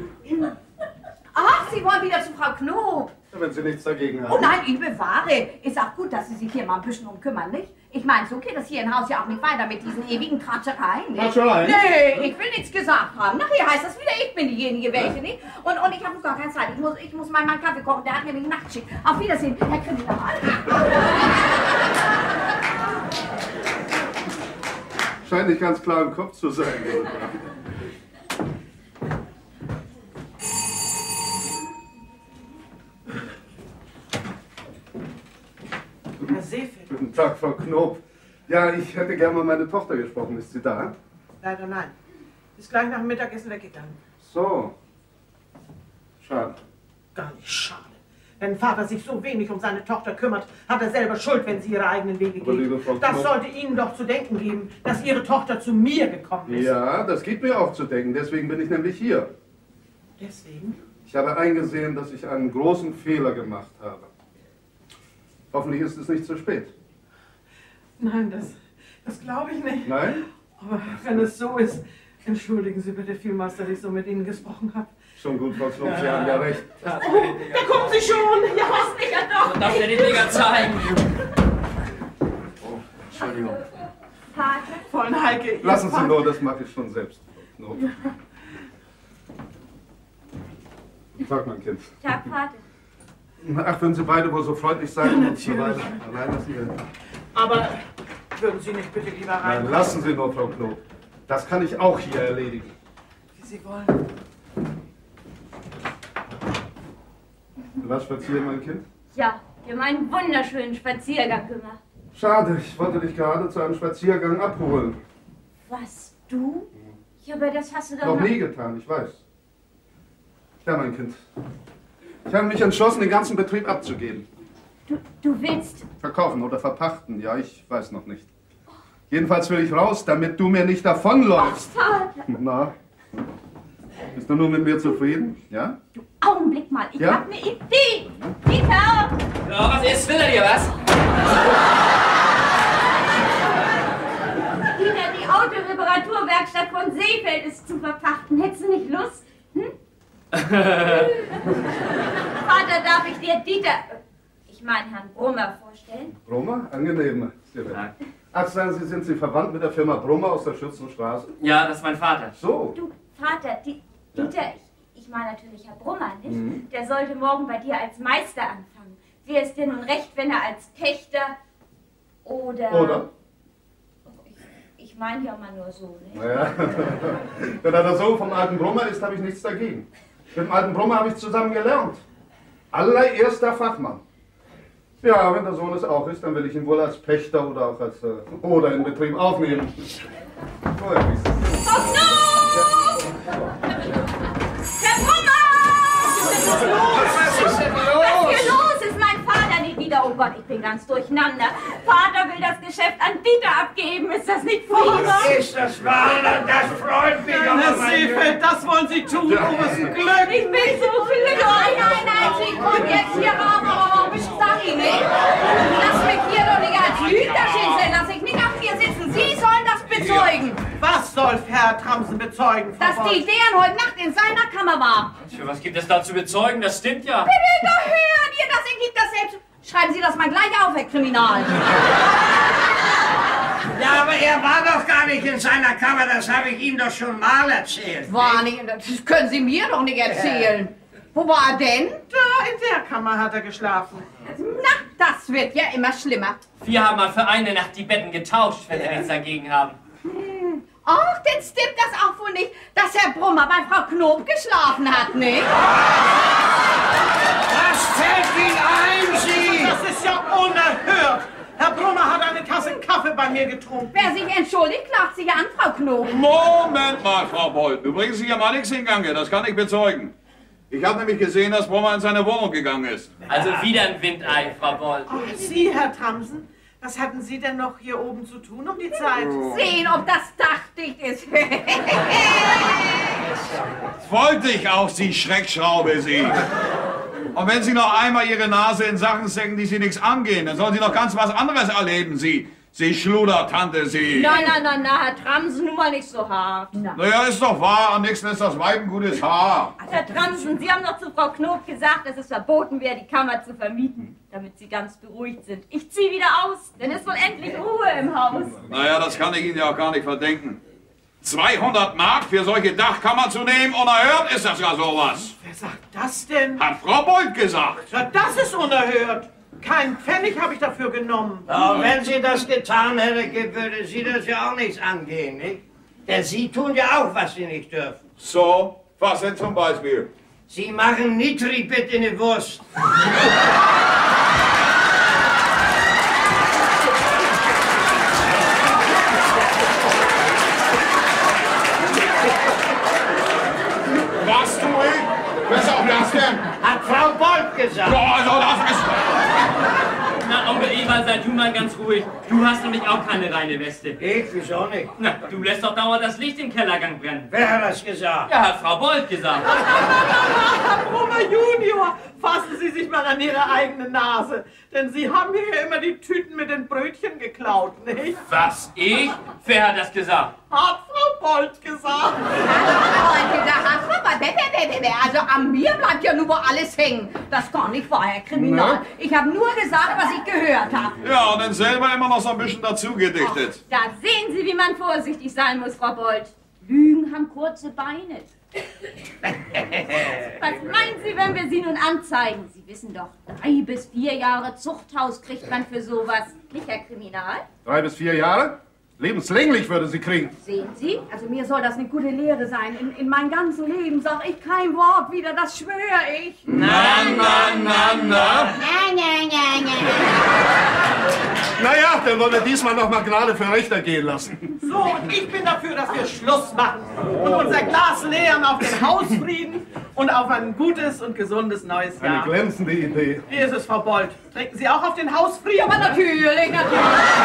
Ach, Sie wollen wieder zu Frau Knob. Wenn Sie nichts dagegen haben. Oh nein, ich bewahre. Ist auch gut, dass Sie sich hier mal ein bisschen um kümmern, nicht? Ich meine, so geht das hier im Haus ja auch nicht weiter mit diesen ewigen Tratschereien, nicht? Tratschereien? Nee, ich will nichts gesagt haben. Nachher heißt das wieder, ich bin diejenige welche, nicht? Und, und ich habe gar keine Zeit. Ich muss, ich muss meinen Mann Kaffee kochen, der hat nämlich eine Nachtschicht. Auf Wiedersehen, Herr Kriminal. Scheint nicht ganz klar im Kopf zu sein. Herr Seefeld. Guten Tag, Frau Knob. Ja, ich hätte gerne mal meine Tochter gesprochen. Ist sie da? Leider nein. Ist gleich nach dem Mittagessen weggegangen. So. Schade. Gar nicht schade. Wenn ein Vater sich so wenig um seine Tochter kümmert, hat er selber Schuld, wenn sie ihre eigenen Wege Aber liebe geht. Frau Das Knob- sollte Ihnen doch zu denken geben, dass Ihre Tochter zu mir gekommen ist. Ja, das gibt mir auch zu denken. Deswegen bin ich nämlich hier. Deswegen? Ich habe eingesehen, dass ich einen großen Fehler gemacht habe. Hoffentlich ist es nicht zu spät. Nein, das, das glaube ich nicht. Nein? Aber wenn es so ist, entschuldigen Sie bitte vielmals, dass ich so mit Ihnen gesprochen habe. Schon gut, Frau Knopf, Sie haben ja recht. Oh, da kommen Sie schon! Ja, Hoffentlich doch! Und darf mir die Dinger zeigen. Oh, Entschuldigung. Vater? Fräulein Heike, Ihr Lassen Sie Vater- nur, das mache ich schon selbst. No. Sag mein Kind. Tag, Vater. Ach, wenn Sie beide wohl so freundlich sein Ja, und so weiter. Allein lassen wir. Aber würden Sie nicht bitte lieber rein? Nein, lassen Sie nur, Frau Knob. Das kann ich auch hier erledigen. Wie Sie wollen. Du warst spazieren, mein Kind? Ja, wir haben einen wunderschönen Spaziergang gemacht. Schade, ich wollte dich gerade zu einem Spaziergang abholen. Was, du? Ja, aber das hast du doch Noch nie getan, ich weiß. Ja, mein Kind. Ich habe mich entschlossen, den ganzen Betrieb abzugeben. Du, du willst... Verkaufen oder verpachten, ja, ich weiß noch nicht. Jedenfalls will ich raus, damit du mir nicht davonläufst. Oh, Vater. Na, bist du nur mit mir zufrieden? Ja? Du, Augenblick mal, ich Ja? hab eine Idee. Dieter! Ja, was ist? Will er dir was? Dieter, die Autoreparaturwerkstatt von Seefeld ist zu verpachten. Hättest du nicht Lust? Hm? Vater, darf ich dir Dieter, ich meine Herrn Brummer, vorstellen? Brummer? Angenehm. Ach, sagen Sie, sind Sie verwandt mit der Firma Brummer aus der Schützenstraße? Ja, das ist mein Vater. So. Du, Vater, die, Dieter, ich, ich meine natürlich Herr Brummer, nicht? Mhm. Der sollte morgen bei dir als Meister anfangen. Wäre es dir nun recht, wenn er als Pächter oder... Oder? Ich meine ja mal nur so, nicht? Naja, wenn er der Sohn vom alten Brummer ist, habe ich nichts dagegen. Mit dem alten Brummer habe ich zusammen gelernt. Allererster Fachmann. Ja, wenn der Sohn es auch ist, dann will ich ihn wohl als Pächter oder auch als äh, oder in Betrieb aufnehmen. So, Herr Wies. Frau Knopf! Herr Brummer! Was ist los? Was ist denn los? Was hier los ist, mein Vater nicht wieder. Oh Gott, ich bin ganz durcheinander. Vater will das Geschäft an Dieter abgeben. Ist das nicht furchtbar? Ist das wahr? Das freut mich aber, Herr mein Seefeld, das wollen Sie tun, Ja. obersten Glück! Ich bin so glücklich. Nein, nein, nein, Sie kommen jetzt hier raus, aber bis dahin, nicht? Lass mich hier doch nicht als Lügner stehen, lass ich nicht auf hier sitzen. Sie sollen das bezeugen, Was soll Herr Tramsen bezeugen, Frau Dass Boll? die Deren heute Nacht in seiner Kammer war. Für was gibt es da zu bezeugen? Das stimmt ja. Bitte, doch hört ihr das? Ich gebe das selbst. Schreiben Sie das mal gleich auf, Herr Kriminal. Ja, aber er war doch gar nicht in seiner Kammer, das habe ich ihm doch schon mal erzählt. War nicht, das können Sie mir doch nicht erzählen. Wo war er denn? Da, in der Kammer hat er geschlafen. Na, das wird ja immer schlimmer. Wir haben mal für eine Nacht die Betten getauscht, wenn Sie nichts dagegen haben. Ach, denn stimmt das auch wohl nicht, dass Herr Brummer bei Frau Knob geschlafen hat, nicht? Was fällt Ihnen ein, Sie? Das ist ja unerhört! Herr Brummer hat eine Tasse Kaffee bei mir getrunken. Wer sich entschuldigt, klagt sich an, Frau Knob. Moment mal, Frau Boll. Du bringst hier mal nichts in Gange, das kann ich bezeugen. Ich habe nämlich gesehen, dass Brummer in seine Wohnung gegangen ist. Also wieder ein Windei, Frau Boll. Ach, Sie, Herr Tramsen, was hatten Sie denn noch hier oben zu tun um die Zeit? Sehen, ob das Dach dicht ist. Wollte ich auch, Sie Schreckschraube, Sie. Und wenn Sie noch einmal Ihre Nase in Sachen stecken, die Sie nichts angehen, dann sollen Sie noch ganz was anderes erleben, Sie. Sie Schludertante, Sie. Nein, nein, nein, nein, Herr Tramsen, nun mal nicht so hart. Naja, ist doch wahr, am nächsten ist das Weib ein gutes Haar. Herr Tramsen, Sie haben doch zu Frau Knob gesagt, dass es verboten wäre, die Kammer zu vermieten, damit Sie ganz beruhigt sind. Ich ziehe wieder aus, denn es ist wohl endlich Ruhe im Haus. Naja, das kann ich Ihnen ja auch gar nicht verdenken. zweihundert Mark für solche Dachkammer zu nehmen, unerhört ist das ja sowas. Wer sagt das denn? Hat Frau Bold gesagt. Ja, das ist unerhört. Kein Pfennig habe ich dafür genommen. Aber wenn sie das getan hätte, würde sie das ja auch nichts angehen, nicht? Denn sie tun ja auch, was sie nicht dürfen. So, was denn zum Beispiel? Sie machen Nitribit in die Wurst. Was tue ich? Was ist auch das denn? Hat Frau Bold gesagt. Ja, also das ist... Na, Onkel Ewald, sei du mal ganz ruhig. Du hast nämlich auch keine reine Weste. Ich, wieso nicht? Na, du lässt doch dauernd das Licht im Kellergang brennen. Wer hat das gesagt? Ja, hat Frau Bold gesagt. Herr Brummer Junior, fassen Sie sich mal mal an Ihre eigene Nase. Denn Sie haben hier immer die Tüten mit den Brötchen geklaut, nicht? Was, ich? Wer hat das gesagt? Hat Frau Bolt gesagt. Also an mir bleibt ja nur alles hängen. Das kann nicht wahr, Herr Kriminal. Ich habe nur gesagt, was ich gehört habe. Ja, und dann selber immer noch so ein bisschen dazu gedichtet. Da sehen Sie, wie man vorsichtig sein muss, Frau Bolt. Lügen haben kurze Beine. Was meinen Sie, wenn wir Sie nun anzeigen? Sie wissen doch, drei bis vier Jahre Zuchthaus kriegt man für sowas. Nicht, Herr Kriminal? Drei bis vier Jahre? Lebenslänglich würde sie kriegen. Sehen Sie? Also mir soll das eine gute Lehre sein. In, in meinem ganzen Leben sag ich kein Wort wieder, das schwöre ich. Na, na, na, na. Naja, dann wollen wir diesmal noch mal gerade für Rechter gehen lassen. So, und ich bin dafür, dass wir Schluss machen und unser Glas leeren auf den Hausfrieden und auf ein gutes und gesundes neues Eine Jahr. glänzende Idee. Wie ist es, Frau Bolt? Trinken Sie auch auf den Hausfrieden? Aber natürlich, natürlich.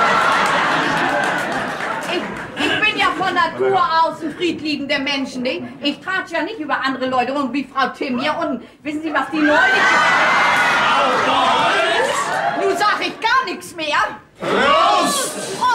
Ich, ich bin ja von Natur aus ein friedliebender Mensch, nicht? Ich tratsche ja nicht über andere Leute rum wie Frau Tim hier unten. Wissen Sie, was die neulich... Frau Bolt! Nun sag ich gar nichts mehr. Raus!